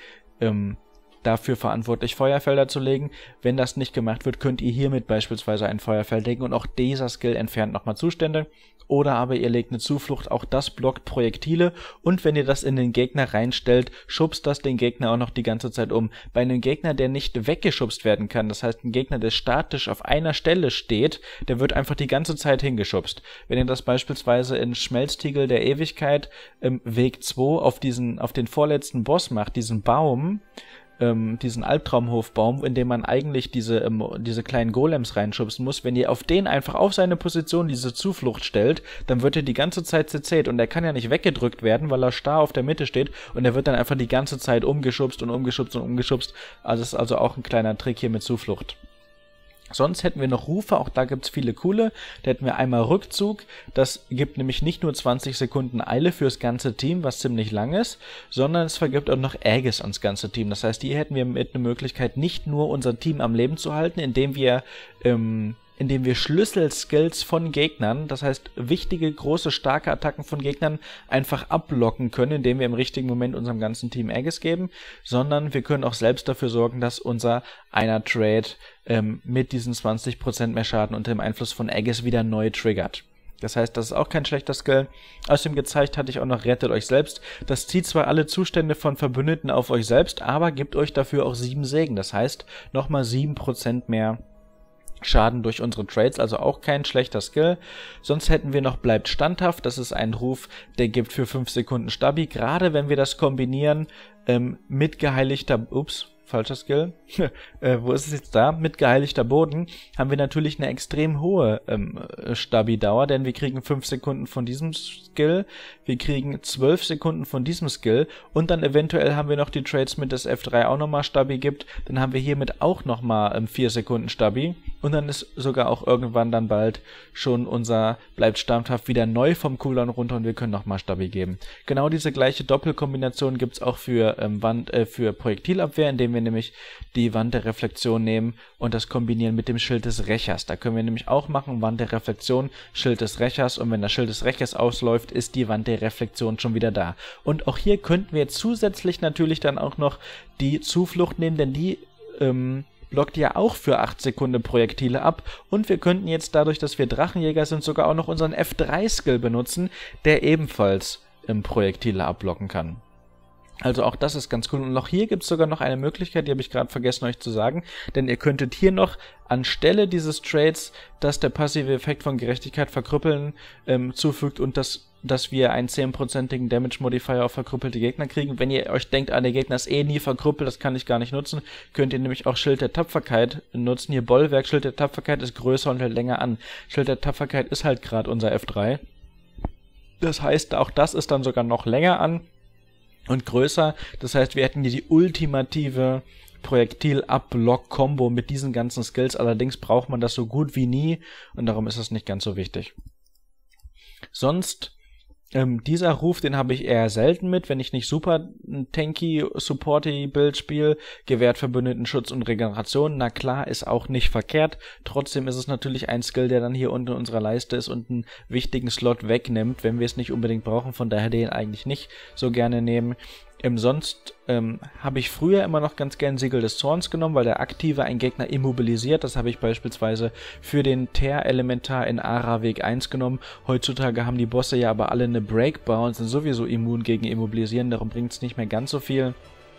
dafür verantwortlich, Feuerfelder zu legen. Wenn das nicht gemacht wird, könnt ihr hiermit beispielsweise ein Feuerfeld legen und auch dieser Skill entfernt nochmal Zustände. Oder aber ihr legt eine Zuflucht, auch das blockt Projektile, und wenn ihr das in den Gegner reinstellt, schubst das den Gegner auch noch die ganze Zeit um. Bei einem Gegner, der nicht weggeschubst werden kann, das heißt ein Gegner, der statisch auf einer Stelle steht, der wird einfach die ganze Zeit hingeschubst. Wenn ihr das beispielsweise in Schmelztiegel der Ewigkeit Weg 2 auf den vorletzten Boss macht, diesen Baum, diesen Albtraumhofbaum, in dem man eigentlich diese kleinen Golems reinschubsen muss, wenn ihr auf den einfach auf seine Position diese Zuflucht stellt, dann wird er die ganze Zeit CC'd und er kann ja nicht weggedrückt werden, weil er starr auf der Mitte steht, und er wird dann einfach die ganze Zeit umgeschubst und umgeschubst und umgeschubst. Also das ist also auch ein kleiner Trick hier mit Zuflucht. Sonst hätten wir noch Rufe, auch da gibt's viele coole. Da hätten wir einmal Rückzug, das gibt nämlich nicht nur 20 Sekunden Eile fürs ganze Team, was ziemlich lang ist, sondern es vergibt auch noch Aegis ans ganze Team. Das heißt, hier hätten wir mit eine Möglichkeit, nicht nur unser Team am Leben zu halten, indem wir Schlüsselskills von Gegnern, das heißt wichtige, große, starke Attacken von Gegnern einfach abblocken können, indem wir im richtigen Moment unserem ganzen Team Aegis geben, sondern wir können auch selbst dafür sorgen, dass unser einer Trade mit diesen 20% mehr Schaden unter dem Einfluss von Aegis wieder neu triggert. Das heißt, das ist auch kein schlechter Skill. Außerdem gezeigt hatte ich auch noch Rettet euch selbst. Das zieht zwar alle Zustände von Verbündeten auf euch selbst, aber gibt euch dafür auch 7 Segen. Das heißt, nochmal 7% mehr Schaden durch unsere Trades, also auch kein schlechter Skill. Sonst hätten wir noch Bleibt standhaft, das ist ein Ruf, der gibt für 5 Sekunden Stabi, gerade wenn wir das kombinieren mit geheiligter, falscher Skill. Wo ist es jetzt da? Mit geheiligter Boden haben wir natürlich eine extrem hohe Stabi-Dauer, denn wir kriegen 5 Sekunden von diesem Skill, wir kriegen 12 Sekunden von diesem Skill und dann eventuell haben wir noch die Trades mit, dass F3 auch nochmal Stabi gibt, dann haben wir hiermit auch nochmal 4 Sekunden Stabi und dann ist sogar auch irgendwann dann bald schon unser bleibt standhaft wieder neu vom Cooldown runter und wir können nochmal Stabi geben. Genau diese gleiche Doppelkombination gibt's auch für für Projektilabwehr, indem wir nämlich die Wand der Reflexion nehmen und das kombinieren mit dem Schild des Rächers. Da können wir nämlich auch machen, Wand der Reflexion, Schild des Rächers und wenn das Schild des Rächers ausläuft, ist die Wand der Reflexion schon wieder da. Und auch hier könnten wir zusätzlich natürlich dann auch noch die Zuflucht nehmen, denn die blockt ja auch für 8 Sekunden Projektile ab und wir könnten jetzt dadurch, dass wir Drachenjäger sind, sogar auch noch unseren F3-Skill benutzen, der ebenfalls Projektile abblocken kann. Also auch das ist ganz cool. Und auch hier gibt es sogar noch eine Möglichkeit, die habe ich gerade vergessen euch zu sagen, denn ihr könntet hier noch anstelle dieses Trades, dass der passive Effekt von Gerechtigkeit verkrüppeln zufügt und dass wir einen 10%igen Damage Modifier auf verkrüppelte Gegner kriegen. Wenn ihr euch denkt, der Gegner ist nie verkrüppelt, das kann ich gar nicht nutzen, könnt ihr nämlich auch Schild der Tapferkeit nutzen. Hier Bollwerk, Schild der Tapferkeit ist größer und hält länger an. Schild der Tapferkeit ist halt gerade unser F3. Das heißt, auch das ist dann sogar noch länger an und größer. Das heißt, wir hätten hier die ultimative Projektil-Up-Block-Kombo mit diesen ganzen Skills. Allerdings braucht man das so gut wie nie und darum ist es nicht ganz so wichtig. Sonst dieser Ruf, den habe ich eher selten mit, wenn ich nicht super tanky, supporty Build spiele, gewährt Verbündeten Schutz und Regeneration, na klar, ist auch nicht verkehrt, trotzdem ist es natürlich ein Skill, der dann hier unten in unserer Leiste ist und einen wichtigen Slot wegnimmt, wenn wir es nicht unbedingt brauchen, von daher den eigentlich nicht so gerne nehmen. Sonst habe ich früher immer noch ganz gern Siegel des Zorns genommen, weil der Aktive einen Gegner immobilisiert. Das habe ich beispielsweise für den Teer-Elementar in Ara Weg 1 genommen. Heutzutage haben die Bosse ja aber alle eine Breakbar und sind sowieso immun gegen Immobilisieren, darum bringt es nicht mehr ganz so viel.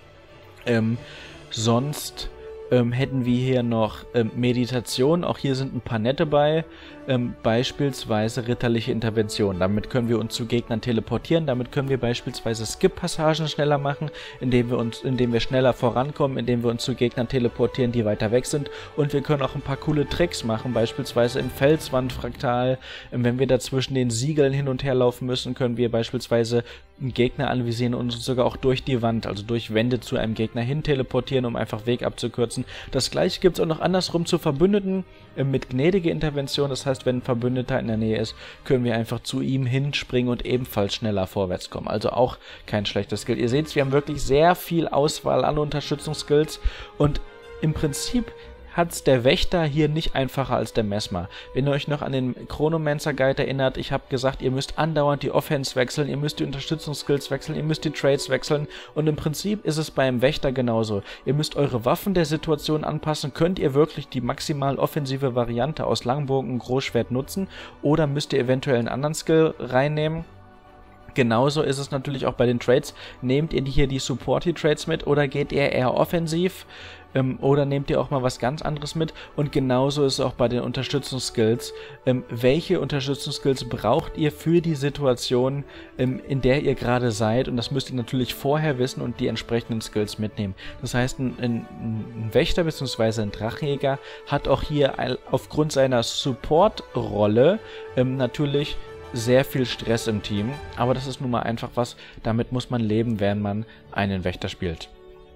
Sonst hätten wir hier noch Meditation, auch hier sind ein paar nette bei, beispielsweise ritterliche Intervention. Damit können wir uns zu Gegnern teleportieren, damit können wir beispielsweise Skip-Passagen schneller machen, indem wir schneller vorankommen, indem wir uns zu Gegnern teleportieren, die weiter weg sind und wir können auch ein paar coole Tricks machen, beispielsweise im Felswandfraktal, wenn wir da zwischen den Siegeln hin und her laufen müssen, können wir beispielsweise einen Gegner anvisieren und uns sogar auch durch die Wand, also durch Wände zu einem Gegner hin teleportieren, um einfach Weg abzukürzen. Das gleiche gibt es auch noch andersrum zu Verbündeten mit gnädige Intervention, das heißt, wenn ein Verbündeter in der Nähe ist, können wir einfach zu ihm hinspringen und ebenfalls schneller vorwärts kommen. Also auch kein schlechtes Skill. Ihr seht, wir haben wirklich sehr viel Auswahl an Unterstützungsskills und im Prinzip hat's der Wächter hier nicht einfacher als der Mesmer. Wenn ihr euch noch an den Chronomancer Guide erinnert, ich habe gesagt, ihr müsst andauernd die Offense wechseln, ihr müsst die Unterstützungsskills wechseln, ihr müsst die Trades wechseln und im Prinzip ist es beim Wächter genauso. Ihr müsst eure Waffen der Situation anpassen, könnt ihr wirklich die maximal offensive Variante aus Langbogen und Großschwert nutzen oder müsst ihr eventuell einen anderen Skill reinnehmen. Genauso ist es natürlich auch bei den Trades. Nehmt ihr hier die Supporty-Trades mit oder geht ihr eher offensiv oder nehmt ihr auch mal was ganz anderes mit? Und genauso ist es auch bei den Unterstützungsskills. Welche Unterstützungsskills braucht ihr für die Situation, in der ihr gerade seid? Und das müsst ihr natürlich vorher wissen und die entsprechenden Skills mitnehmen. Das heißt, ein Wächter bzw. ein Drachenjäger hat auch hier aufgrund seiner Support-Rolle natürlich sehr viel Stress im Team, aber das ist nun mal einfach was, damit muss man leben, während man einen Wächter spielt.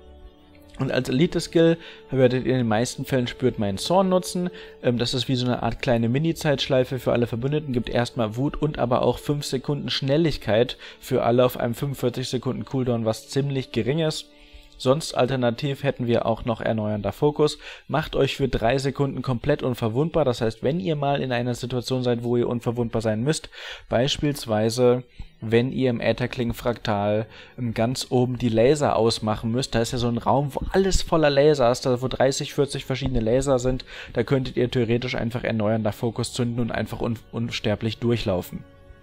Und als Elite-Skill werdet ihr in den meisten Fällen spürt meinen Zorn nutzen. Das ist wie so eine Art kleine Mini-Zeitschleife für alle Verbündeten, gibt erstmal Wut und aber auch 5 Sekunden Schnelligkeit für alle auf einem 45 Sekunden Cooldown, was ziemlich gering ist. Sonst alternativ hätten wir auch noch erneuernder Fokus. Macht euch für 3 Sekunden komplett unverwundbar. Das heißt, wenn ihr mal in einer Situation seid, wo ihr unverwundbar sein müsst, beispielsweise wenn ihr im Ätherklingenfraktal ganz oben die Laser ausmachen müsst, da ist ja so ein Raum, wo alles voller Laser ist, da wo 30, 40 verschiedene Laser sind, da könntet ihr theoretisch einfach erneuernder Fokus zünden und einfach unsterblich durchlaufen.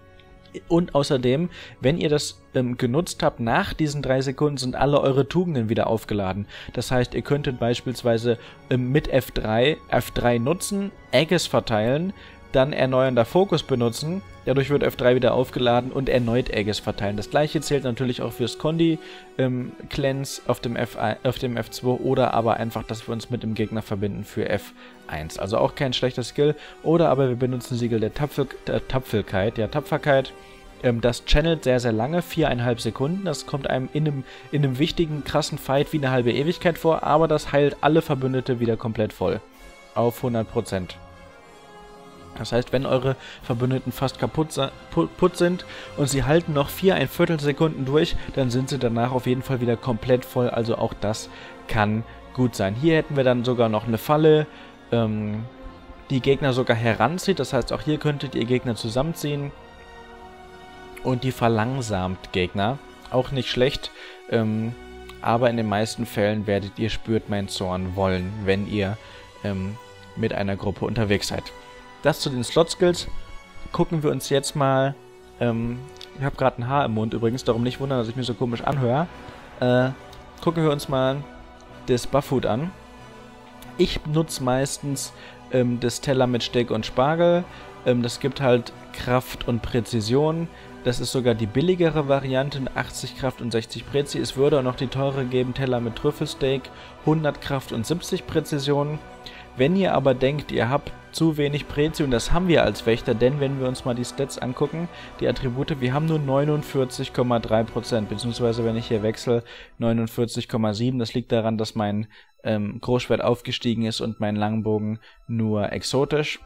Und außerdem, wenn ihr das genutzt habt, nach diesen 3 Sekunden sind alle eure Tugenden wieder aufgeladen. Das heißt, ihr könntet beispielsweise mit F3 nutzen, Aegis verteilen, dann erneuernder Fokus benutzen. Dadurch wird F3 wieder aufgeladen und erneut Aegis verteilen. Das gleiche zählt natürlich auch fürs Kondi-Cleanse auf dem F2 oder aber einfach, dass wir uns mit dem Gegner verbinden für F1. Also auch kein schlechter Skill. Oder aber wir benutzen Siegel der Tapferkeit. Das channelt sehr, sehr lange, 4,5 Sekunden. Das kommt einem in einem wichtigen, krassen Fight wie eine halbe Ewigkeit vor, aber das heilt alle Verbündete wieder komplett voll. Auf 100%. Das heißt, wenn eure Verbündeten fast kaputt sind und sie halten noch 4,25 Sekunden durch, dann sind sie danach auf jeden Fall wieder komplett voll. Also auch das kann gut sein. Hier hätten wir dann sogar noch eine Falle, die Gegner sogar heranzieht. Das heißt, auch hier könntet ihr Gegner zusammenziehen. Und die verlangsamt Gegner. Auch nicht schlecht, aber in den meisten Fällen werdet ihr Spürt mein Zorn wollen, wenn ihr mit einer Gruppe unterwegs seid. Das zu den Slot-Skills. Gucken wir uns jetzt mal, ich habe gerade ein Haar im Mund übrigens, darum nicht wundern, dass ich mich so komisch anhöre. Gucken wir uns mal das Bufffood an. Ich nutze meistens das Teller mit Steak und Spargel. Das gibt halt Kraft und Präzision. Das ist sogar die billigere Variante, 80 Kraft und 60 Prezi. Es würde auch noch die teure geben, Teller mit Trüffelsteak, 100 Kraft und 70 Präzision. Wenn ihr aber denkt, ihr habt zu wenig Prezi, und das haben wir als Wächter, denn wenn wir uns mal die Stats angucken, die Attribute, wir haben nur 49,3%, beziehungsweise wenn ich hier wechsle, 49,7%. Das liegt daran, dass mein Großschwert aufgestiegen ist und mein Langbogen nur exotisch.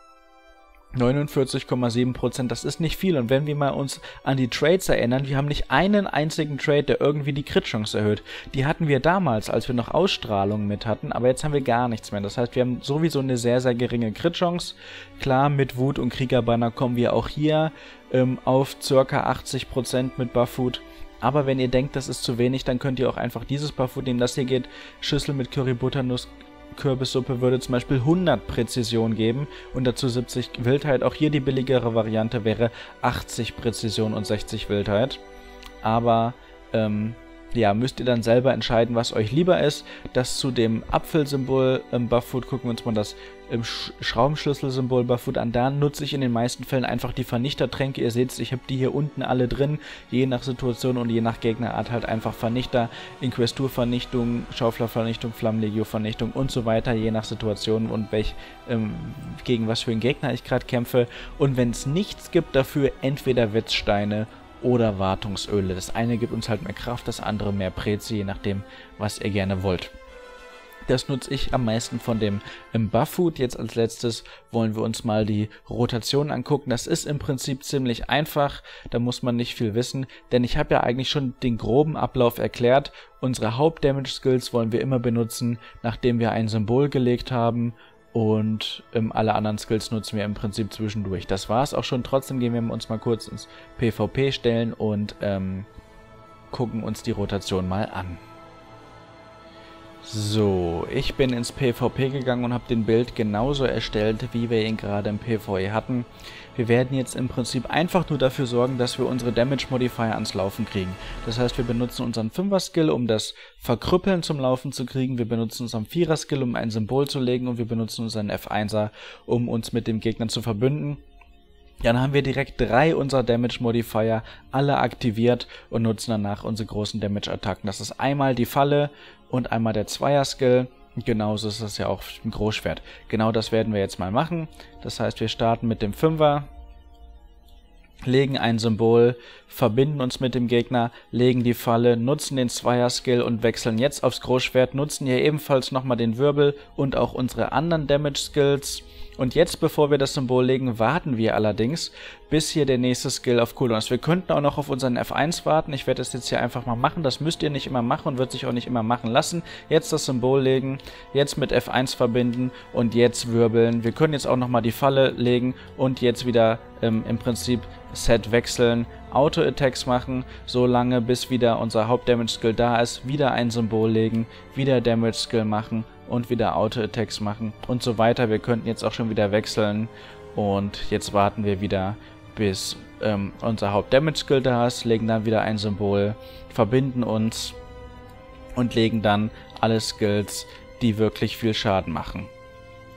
49,7%, das ist nicht viel. Und wenn wir mal uns an die Trades erinnern, wir haben nicht einen einzigen Trade, der irgendwie die Crit-Chance erhöht. Die hatten wir damals, als wir noch Ausstrahlung mit hatten, aber jetzt haben wir gar nichts mehr. Das heißt, wir haben sowieso eine sehr, sehr geringe Crit-Chance. Klar, mit Wut und Kriegerbanner kommen wir auch hier auf ca. 80% mit Bufffood. Aber wenn ihr denkt, das ist zu wenig, dann könnt ihr auch einfach dieses Bufffood nehmen. Das hier geht, Schüssel mit Curry-Butternuss, Kürbissuppe würde zum Beispiel 100 Präzision geben und dazu 70 Wildheit. Auch hier die billigere Variante wäre 80 Präzision und 60 Wildheit. Aber ja, müsst ihr dann selber entscheiden, was euch lieber ist. Das zu dem Apfelsymbol Bufffood, gucken wir uns mal das Schraubenschlüssel-Symbol Bufffood an. Da nutze ich in den meisten Fällen einfach die Vernichtertränke. Ihr seht, ich habe die hier unten alle drin. Je nach Situation und je nach Gegnerart halt einfach Vernichter, Inquestur-Vernichtung, Schaufler-Vernichtung, Flammenlegio-Vernichtung und so weiter. Je nach Situation und gegen was für einen Gegner ich gerade kämpfe. Und wenn es nichts gibt dafür, entweder Wetzsteine oder Wartungsöle. Das eine gibt uns halt mehr Kraft, das andere mehr Prezi, je nachdem, was ihr gerne wollt. Das nutze ich am meisten von dem Bufffood. Jetzt als letztes wollen wir uns mal die Rotation angucken. Das ist im Prinzip ziemlich einfach, da muss man nicht viel wissen, denn ich habe ja eigentlich schon den groben Ablauf erklärt. Unsere Haupt-Damage-Skills wollen wir immer benutzen, nachdem wir ein Symbol gelegt haben. Und alle anderen Skills nutzen wir im Prinzip zwischendurch. Das war's auch schon. Trotzdem gehen wir uns mal kurz ins PvP stellen und gucken uns die Rotation mal an. So, ich bin ins PvP gegangen und habe den Bild genauso erstellt, wie wir ihn gerade im PvE hatten. Wir werden jetzt im Prinzip einfach nur dafür sorgen, dass wir unsere Damage Modifier ans Laufen kriegen. Das heißt, wir benutzen unseren 5er-Skill, um das Verkrüppeln zum Laufen zu kriegen. Wir benutzen unseren 4er-Skill, um ein Symbol zu legen. Und wir benutzen unseren F1er, um uns mit dem Gegner zu verbünden. Dann haben wir direkt 3 unserer Damage Modifier alle aktiviert und nutzen danach unsere großen Damage-Attacken. Das ist einmal die Falle und einmal der 2er-Skill. Genauso ist das ja auch im Großschwert. Genau das werden wir jetzt mal machen. Das heißt, wir starten mit dem 5er, legen ein Symbol, verbinden uns mit dem Gegner, legen die Falle, nutzen den 2er-Skill und wechseln jetzt aufs Großschwert, nutzen hier ebenfalls nochmal den Wirbel und auch unsere anderen Damage-Skills. Und jetzt, bevor wir das Symbol legen, warten wir allerdings, bis hier der nächste Skill auf Cooldown ist. Wir könnten auch noch auf unseren F1 warten. Ich werde das jetzt hier einfach mal machen. Das müsst ihr nicht immer machen und wird sich auch nicht immer machen lassen. Jetzt das Symbol legen, jetzt mit F1 verbinden und jetzt wirbeln. Wir können jetzt auch nochmal die Falle legen und jetzt wieder im Prinzip Set wechseln, Auto-Attacks machen, so lange bis wieder unser Haupt-Damage-Skill da ist, wieder ein Symbol legen, wieder Damage-Skill machen und wieder Auto-Attacks machen und so weiter. Wir könnten jetzt auch schon wieder wechseln und jetzt warten wir wieder, bis unser Haupt-Damage-Skill da ist, legen dann wieder ein Symbol, verbinden uns und legen dann alle Skills, die wirklich viel Schaden machen.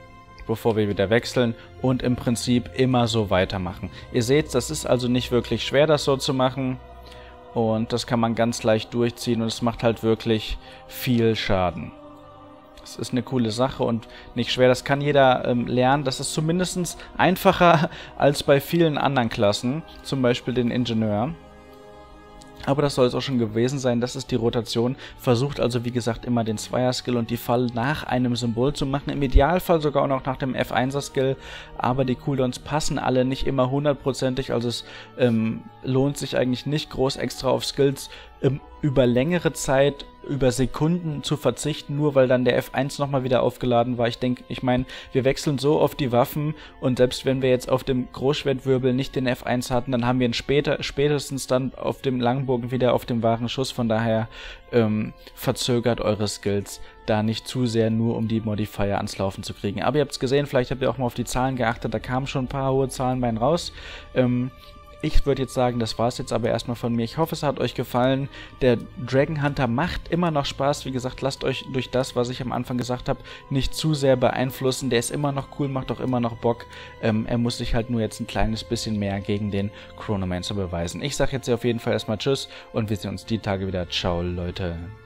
bevor wir wieder wechseln und im Prinzip immer so weitermachen. Ihr seht, das ist also nicht wirklich schwer, das so zu machen und das kann man ganz leicht durchziehen und es macht halt wirklich viel Schaden. Das ist eine coole Sache und nicht schwer, das kann jeder lernen. Das ist zumindest einfacher als bei vielen anderen Klassen, zum Beispiel den Ingenieur. Aber das soll es auch schon gewesen sein, das ist die Rotation. Versucht also wie gesagt immer den Zweier-Skill und die Falle nach einem Symbol zu machen. Im Idealfall sogar auch noch nach dem F1er-Skill. Aber die Cooldowns passen alle nicht immer hundertprozentig. Also es lohnt sich eigentlich nicht groß extra auf Skills über längere Zeit, über Sekunden zu verzichten, nur weil dann der F1 nochmal wieder aufgeladen war. Ich meine, wir wechseln so oft die Waffen und selbst wenn wir jetzt auf dem Großschwertwirbel nicht den F1 hatten, dann haben wir ihn spätestens dann auf dem Langbogen wieder auf dem wahren Schuss. Von daher verzögert eure Skills da nicht zu sehr, nur um die Modifier ans Laufen zu kriegen. Aber ihr habt es gesehen, vielleicht habt ihr auch mal auf die Zahlen geachtet, da kamen schon ein paar hohe Zahlen bei raus. Ich würde jetzt sagen, das war es jetzt aber erstmal von mir. Ich hoffe, es hat euch gefallen. Der Dragon Hunter macht immer noch Spaß. Wie gesagt, lasst euch durch das, was ich am Anfang gesagt habe, nicht zu sehr beeinflussen. Der ist immer noch cool, macht auch immer noch Bock. Er muss sich halt nur jetzt ein kleines bisschen mehr gegen den Chronomancer beweisen. Ich sage jetzt auf jeden Fall erstmal Tschüss und wir sehen uns die Tage wieder. Ciao, Leute.